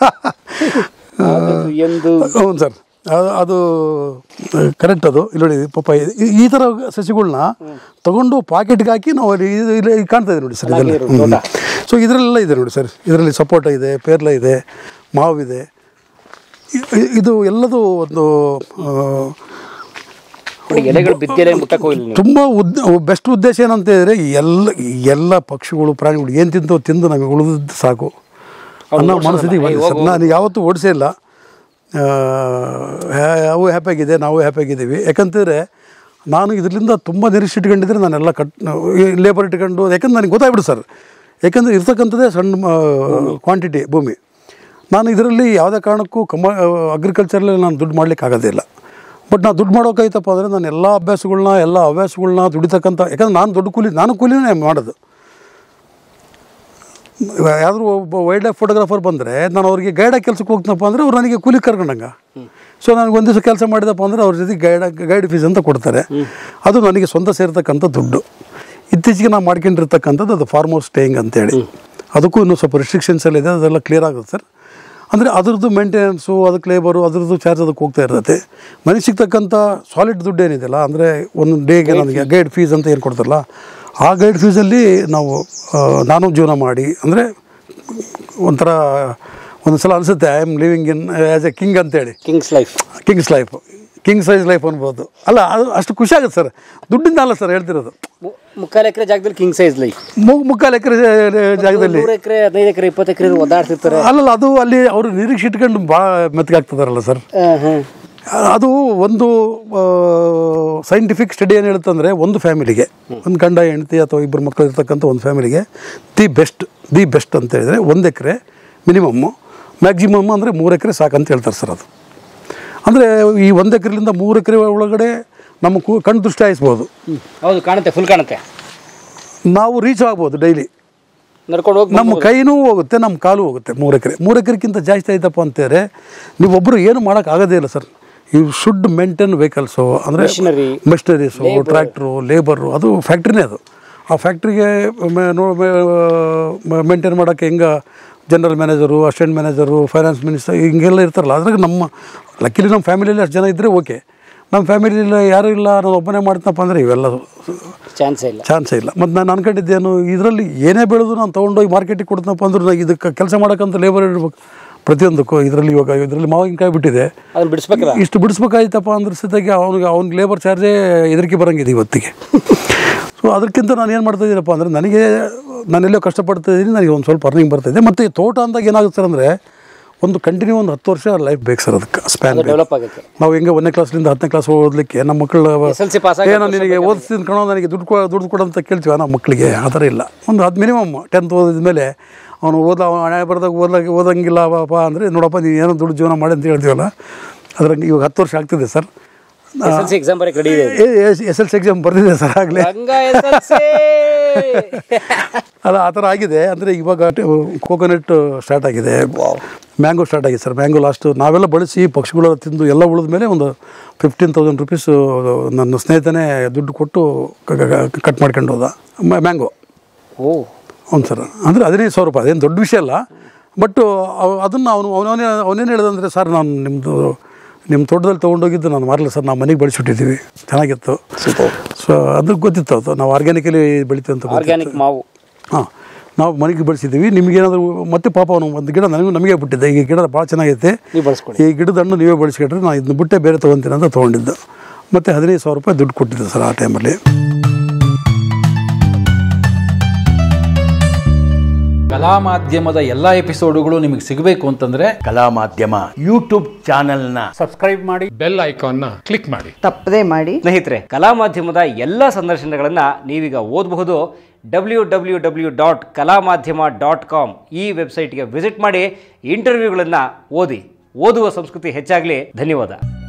ಎಂದು. ಹೌದು ಸರ್, ಅದು ಕರೆಕ್ಟ್. ಅದು ಇಲ್ಲಿ ನೋಡಿ ಪಾಪ ಈ ಥರ ಸಸಿಗಳನ್ನ ತಗೊಂಡು ಪಾಕೆಟ್ಗೆ ಹಾಕಿ ನಾವು ಇಲ್ಲಿ ಕಾಣ್ತಾ ಇದೆ ನೋಡಿ ಸರ್ ಇದೆಲ್ಲ. ಸೊ ಇದರಲ್ಲೆಲ್ಲ ಇದೆ ನೋಡಿ ಸರ್. ಇದರಲ್ಲಿ ಸಪೋಟ ಇದೆ, ಪೇರ್ಲ ಇದೆ, ಮಾವಿದೆ. ಇದು ಎಲ್ಲದೂ ಒಂದು ತುಂಬ ಬೆಸ್ಟ್ ಉದ್ದೇಶ ಏನಂತ ಹೇಳಿದ್ರೆ ಎಲ್ಲ ಪಕ್ಷಿಗಳು ಪ್ರಾಣಿಗಳು ಏನು ತಿಂದು ನಮಗೆ ಉಳಿದದ್ದು ಸಾಕು ಅನ್ನೋ ಮನಸ್ಥಿತಿಗೆ ಬಂದಿದೆ ಸರ್. ನಾನು ಯಾವತ್ತೂ ಓಡಿಸೇ ಇಲ್ಲ. ಅವು ಹ್ಯಾಪಿಯಾಗಿದೆ, ನಾವು ಹ್ಯಾಪಿಯಾಗಿದ್ದೀವಿ. ಯಾಕಂತಂದರೆ ನಾನು ಇದರಿಂದ ತುಂಬ ನಿರೀಕ್ಷೆ ಇಟ್ಕೊಂಡಿದ್ರೆ ನಾನೆಲ್ಲ ಲೇಬರ್ ಇಟ್ಕೊಂಡು, ಯಾಕಂದ್ರೆ ನನಗೆ ಗೊತ್ತಾಗ್ಬಿಡು ಸರ್. ಯಾಕಂದರೆ ಇರ್ತಕ್ಕಂಥದ್ದೇ ಸಣ್ಣ ಕ್ವಾಂಟಿಟಿ ಭೂಮಿ. ನಾನು ಇದರಲ್ಲಿ ಯಾವುದೇ ಕಾರಣಕ್ಕೂ ಅಗ್ರಿಕಲ್ಚರಲ್ಲಿ ನಾನು ದುಡ್ಡು ಮಾಡಲಿಕ್ಕೆ ಆಗೋದಿಲ್ಲ. ಬಟ್ ನಾನು ದುಡ್ಡು ಮಾಡೋಕ್ಕಾಯ್ತಪ್ಪ ಅಂದರೆ ನಾನು ಎಲ್ಲ ಹವ್ಯಾಸಗಳನ್ನ ದುಡಿತಕ್ಕಂಥ, ಯಾಕಂದ್ರೆ ನಾನು ಕೂಲಿನೇ ಮಾಡೋದು. ಯಾವ್ದಾದ್ರು ಒಬ್ಬ ವೈಲ್ಡ್ ಲೈಫ್ ಫೋಟೋಗ್ರಾಫರ್ ಬಂದರೆ ನಾನು ಅವ್ರಿಗೆ ಗೈಡಾಗಿ ಕೆಲ್ಸಕ್ಕೆ ಹೋಗ್ತೀನಪ್ಪ ಅಂದರೆ ಅವ್ರು ನನಗೆ ಕೂಲಿ ಕರ್ಕೊಂಡಂಗೆ. ಸೊ ನನಗೆ ಒಂದು ದಿವಸ ಕೆಲಸ ಮಾಡಿದಪ್ಪ ಅಂದರೆ ಅವ್ರ ಜೊತೆ ಗೈಡ್ ಫೀಸ್ ಅಂತ ಕೊಡ್ತಾರೆ. ಅದು ನನಗೆ ಸ್ವಂತ ಸೇರ್ತಕ್ಕಂಥ ದುಡ್ಡು. ಇತ್ತೀಚೆಗೆ ನಾವು ಮಾಡ್ಕೊಂಡಿರ್ತಕ್ಕಂಥದ್ದು ಅದು ಫಾರ್ಮರ್ ಸ್ಟೇಯಿಂಗ್ ಅಂತೇಳಿ. ಅದಕ್ಕೂ ಇನ್ನೂ ಸ್ವಲ್ಪ ರಿಸ್ಟ್ರಿಕ್ಷನ್ಸ್ ಎಲ್ಲ ಇದೆ, ಅದೆಲ್ಲ ಕ್ಲಿಯರ್ ಆಗುತ್ತೆ ಸರ್. ಅಂದರೆ ಅದ್ರದ್ದು ಮೇಂಟೆನೆನ್ಸು, ಅದಕ್ಕೆ ಲೇಬರು, ಅದ್ರದ್ದು ಚಾರ್ಜ್ ಅದಕ್ಕೆ ಹೋಗ್ತಾ ಇರ್ತೈತೆ. ನನಗೆ ಸಿಗ್ತಕ್ಕಂಥ ಸಾಲಿಡ್ ದುಡ್ಡು ಏನಿದೆಯಲ್ಲ, ಅಂದರೆ ಒಂದು ಡೇಗೆ ನನಗೆ ಗೈಡ್ ಫೀಸ್ ಅಂತ ಏನು ಕೊಡ್ತಾರಲ್ಲ, ಆ ಗೈಡ್ ಫೀಸಲ್ಲಿ ನಾನು ಜೀವನ ಮಾಡಿ, ಅಂದರೆ ಒಂಥರ ಒಂದು ಸಲ ಅನಿಸುತ್ತೆ I am living in as a king ಅಂತೇಳಿ. ಕಿಂಗ್ ಸೈಜ್ ಲೈಫ್ ಅನ್ಬೋದು. ಅಲ್ಲ, ಅದು ಅಷ್ಟು ಖುಷಿ ಆಗುತ್ತೆ ಸರ್. ದುಡ್ಡಿಂದ ಅಲ್ಲ ಸರ್ ಹೇಳ್ತಿರೋದು. 3 ಎಕರೆ ಜಾಗದಲ್ಲಿ ಕಿಂಗ್ ಸೈಜ್ ಲೈಫ್. 3 ಎಕರೆ ಜಾಗದಲ್ಲಿ 3 ಎಕರೆ 15 ಎಕರೆ 20 ಎಕರೆ ಓದಾಡ್ತಿರ್ತಾರೆ. ಅಲ್ಲಲ್ಲ, ಅದು ಅಲ್ಲಿ ಅವರು ನಿರೀಕ್ಷೆ ಇಟ್ಕೊಂಡು ಭಾಳ ಮೆತ್ತಗಾಗ್ತದಾರಲ್ಲ ಸರ್. ಅದು ಒಂದು ಸೈಂಟಿಫಿಕ್ ಸ್ಟಡಿ ಏನು ಹೇಳುತ್ತಂದರೆ, ಒಂದು ಫ್ಯಾಮಿಲಿಗೆ, ಒಂದು ಗಂಡ ಹೆಂಡತಿ ಅಥವಾ ಇಬ್ಬರು ಮಕ್ಕಳು ಇರ್ತಕ್ಕಂಥ ಒಂದು ಫ್ಯಾಮಿಲಿಗೆ ದಿ ಬೆಸ್ಟ್ ಅಂತ ಹೇಳಿದರೆ 1 ಎಕರೆ ಮಿನಿಮಮ್ಮು, ಮ್ಯಾಕ್ಸಿಮಮ್ ಅಂದರೆ 3 ಎಕರೆ ಸಾಕಂತ ಹೇಳ್ತಾರೆ ಸರ್. ಅದು ಅಂದರೆ ಈ 1 ಎಕರೆಲಿಂದ 3 ಎಕರೆ ಒಳಗಡೆ ನಮ್ಮ ಕಣ್ಣು ದೃಷ್ಟಿ ಹಾಯಿಸ್ಬೋದು. ಹೌದು, ಕಾಣುತ್ತೆ, ಫುಲ್ ಕಾಣುತ್ತೆ. ನಾವು ರೀಚ್ ಆಗ್ಬೋದು ಡೈಲಿ, ನಡ್ಕೊಂಡು ಹೋಗಿ. ನಮ್ಮ ಕೈನೂ ಹೋಗುತ್ತೆ, ನಮ್ಮ ಕಾಲು ಹೋಗುತ್ತೆ. 3 ಎಕರೆಗಿಂತ ಜಾಸ್ತಿ ಆಯ್ತಪ್ಪ ಅಂತೇಳಿ ನೀವೊಬ್ಬರು ಏನು ಮಾಡೋಕ್ಕಾಗೋದೇ ಇಲ್ಲ sir. You should maintain vehicles, ಅಂದರೆ ಮೆಷಿನರೀಸು, ಟ್ರ್ಯಾಕ್ಟ್ರು, ಲೇಬರು. ಅದು ಫ್ಯಾಕ್ಟ್ರಿನೇ. ಅದು ಆ ಫ್ಯಾಕ್ಟ್ರಿಗೆ ಮೇಂಟೈನ್ ಮಾಡೋಕ್ಕೆ ಹೆಂಗೆ general manager, assistant manager, finance minister ಹಿಂಗೆಲ್ಲ ಇರ್ತಾರಲ್ಲ. ಅದ್ರಾಗ ಲಕ್ಕಿಲಿ ನಮ್ಮ ಫ್ಯಾಮಿಲಿಯಲ್ಲಿ ಅಷ್ಟು ಜನ ಇದ್ದರೆ ಓಕೆ. ನಮ್ಮ ಫ್ಯಾಮಿಲಿಯಲ್ಲಿ ಯಾರೂ ಇಲ್ಲ, ನಾನು ಒಬ್ಬನೇ ಮಾಡ್ತೀನಪ್ಪ ಅಂದರೆ ಇವೆಲ್ಲ ಚಾನ್ಸೇ ಇಲ್ಲ. ಮತ್ತು ನಾನು ಅನ್ಕೊಂಡಿದ್ದೇನು, ಇದರಲ್ಲಿ ಏನೇ ಬೆಳೆದು ನಾನು ತೊಗೊಂಡೋಗಿ ಮಾರ್ಕೆಟಿಗೆ ಕೊಡ್ತೀನಪ್ಪ ಅಂದ್ರೆ ನಾನು ಇದಕ್ಕೆ ಕೆಲಸ ಮಾಡೋಕ್ಕಂತ ಲೇಬರ್ ಇಡಬೇಕು ಪ್ರತಿಯೊಂದಕ್ಕೂ. ಇದರಲ್ಲಿ ಮಾವಿನಕಾಯಿ ಬಿಟ್ಟಿದೆ, ಇಷ್ಟು ಬಿಡಿಸ್ಬೇಕಾಯ್ತಪ್ಪ ಅಂದ್ರೆ ಸತಾಗಿ ಅವ್ನಿಗೆ ಲೇಬರ್ ಚಾರ್ಜೇ ಹೆದರಿಕೆ ಬರೋಂಗಿದೆ ಇವತ್ತಿಗೆ. ಸೊ ಅದಕ್ಕಿಂತ ನಾನು ಏನು ಮಾಡ್ತಾಯಿದ್ದೀನಪ್ಪ ಅಂದರೆ, ನಾನೆಲ್ಲೋ ಕಷ್ಟಪಡ್ತಾಯಿದ್ದೀನಿ, ನನಗೆ ಒಂದು ಸ್ವಲ್ಪ ಅರ್ನಿಂಗ್ ಬರ್ತಾಯಿದೆ. ಮತ್ತು ತೋಟ ಅಂದಾಗ ಏನಾಗುತ್ತೆ ಸರ್ ಅಂದರೆ, ಒಂದು ಕಂಟಿನ್ಯೂ ಒಂದು 10 ವರ್ಷ ಲೈಫ್ ಬೇಕು ಸರ್. ಅದಕ್ಕೆ ಸ್ಪ್ಯಾನ್ ಡೆವಲಪ್ ಆಗುತ್ತೆ. ನಾವು ಹೆಂಗೆ 1ನೇ ಕ್ಲಾಸ್ಲಿಂದ 10ನೇ ಕ್ಲಾಸ್ ಓದಲಿಕ್ಕೆ ನಮ್ಮ ಮಕ್ಕಳು ಏನೋ ನಿನಗೆ ಓದಿಸ್ತೀನಿ ಕಣೋ, ನನಗೆ ದುಡ್ಡು ಕೊಡು ಅಂತ ಕೇಳ್ತೀವಿ ನಮ್ಮ ಮಕ್ಕಳಿಗೆ. ಆ ಥರ ಇಲ್ಲ. ಒಂದು ಅದು ಮಿನಿಮಮ್ 10th ಓದಿದ ಮೇಲೆ ಅವನು ಹಣೆ ಬರ್ದಾಗ ಓದಂಗಿಲ್ಲಪ್ಪ ಅಂದರೆ, ನೋಡಪ್ಪ ನೀವು ಏನೋ ದುಡ್ಡು ಜೀವನ ಮಾಡಿ ಅಂತ ಹೇಳ್ತೀವಲ್ಲ, ಅದ್ರಂಗೆ ಇವಾಗ 10 ವರ್ಷ ಆಗ್ತಿದೆ ಸರ್. SLC ಎಕ್ಸಾಮ್ ಬರ್ದಿದೆ ಸರ್ ಆಗಲೇ. ಅಲ್ಲ, ಆ ಥರ ಆಗಿದೆ. ಅಂದರೆ ಇವಾಗ ಕೋಕೋನಟ್ ಸ್ಟಾರ್ಟ್ ಆಗಿದೆ, ಮ್ಯಾಂಗೋ ಸ್ಟಾರ್ಟ್ ಆಗಿದೆ ಸರ್. ಮ್ಯಾಂಗೋ ಲಾಸ್ಟ್ ನಾವೆಲ್ಲ ಬಳಸಿ ಪಕ್ಷಿಗಳೆಲ್ಲ ತಿಂದು ಎಲ್ಲ ಉಳಿದ ಮೇಲೆ ಒಂದು 15,000 ರುಪೀಸ್ ನನ್ನ ಸ್ನೇಹಿತನೇ ದುಡ್ಡು ಕೊಟ್ಟು ಕಟ್ ಮಾಡ್ಕೊಂಡು ಹೋದ ಮ್ಯಾಂಗೋ. ಹೌದು ಸರ್. ಅಂದರೆ 15,000 ರೂಪಾಯಿ, ಅದೇನು ದೊಡ್ಡ ವಿಷಯ ಅಲ್ಲ. ಬಟ್ ಅದನ್ನು ಅವನೇನು ಹೇಳ್ದಂದರೆ, ಸರ್ ನಾನು ನಿಮ್ಮ ತೋಟದಲ್ಲಿ ತೊಗೊಂಡೋಗಿದ್ದು ನಾನು ಮಾರಲ್ಲ ಸರ್, ನಾವು ಮನೆಗೆ ಬೆಳೆಸಿಬಿಟ್ಟಿದ್ದೀವಿ, ಚೆನ್ನಾಗಿತ್ತು. ಸೊ ಅದಕ್ಕೆ ಗೊತ್ತಿತ್ತು, ಅದು ನಾವು ಆರ್ಗ್ಯಾನಿಕಲಿ ಬೆಳಿತೀವಿ ಅಂತ. ಆರ್ಗ್ಯಾನಿಕ್ ಮಾವು ನಾವು ಮನೆಗೆ ಬೆಳೆಸಿದ್ದೀವಿ. ನಿಮಗೇನಾದರೂ ಮತ್ತೆ ಪಾಪ ಅವನು ಒಂದು ಗಿಡ ನಮಗೆ ಬಿಟ್ಟಿದ್ದೆ, ಈ ಗಿಡ ಭಾಳ ಚೆನ್ನಾಗೈತೆ, ಈ ಗಿಡದ ಹಣ್ಣು ನೀವೇ ಬೆಳೆಸ್ಕೊಂಡ್ರೆ ನಾನು ಇದನ್ನ ಬಿಟ್ಟೆ ಬೇರೆ ತೊಗೊತೀನಿ ಅಂತ ತೊಗೊಂಡಿದ್ದು. ಮತ್ತು 15,000 ರೂಪಾಯಿ ದುಡ್ಡು ಕೊಟ್ಟಿದ್ದೆ ಸರ್ ಆ ಟೈಮಲ್ಲಿ. ಕಲಾ ಮಾಧ್ಯಮದ ಎಲ್ಲ ಎಪಿಸೋಡುಗಳು ನಿಮಗೆ ಸಿಗಬೇಕು ಅಂತಂದ್ರೆ ಕಲಾ ಮಾಧ್ಯಮ ಯೂಟ್ಯೂಬ್ ಚಾನೆಲ್ನ ಸಬ್ಸ್ಕ್ರೈಬ್ ಮಾಡಿ, ಬೆಲ್ ಐಕಾನ್ನ ಕ್ಲಿಕ್ ಮಾಡಿ. ತಪ್ಪದೇ ಮಾಡಿ. ಸ್ನೇಹಿತರೆ, ಕಲಾ ಮಾಧ್ಯಮದ ಎಲ್ಲ ಸಂದರ್ಶನಗಳನ್ನು ನೀವೀಗ ಓದಬಹುದು. www.kalamadhyama.com ಈ ವೆಬ್ಸೈಟ್ಗೆ ವಿಸಿಟ್ ಮಾಡಿ ಇಂಟರ್ವ್ಯೂಗಳನ್ನು ಓದಿ. ಓದುವ ಸಂಸ್ಕೃತಿ ಹೆಚ್ಚಾಗಲಿ. ಧನ್ಯವಾದ.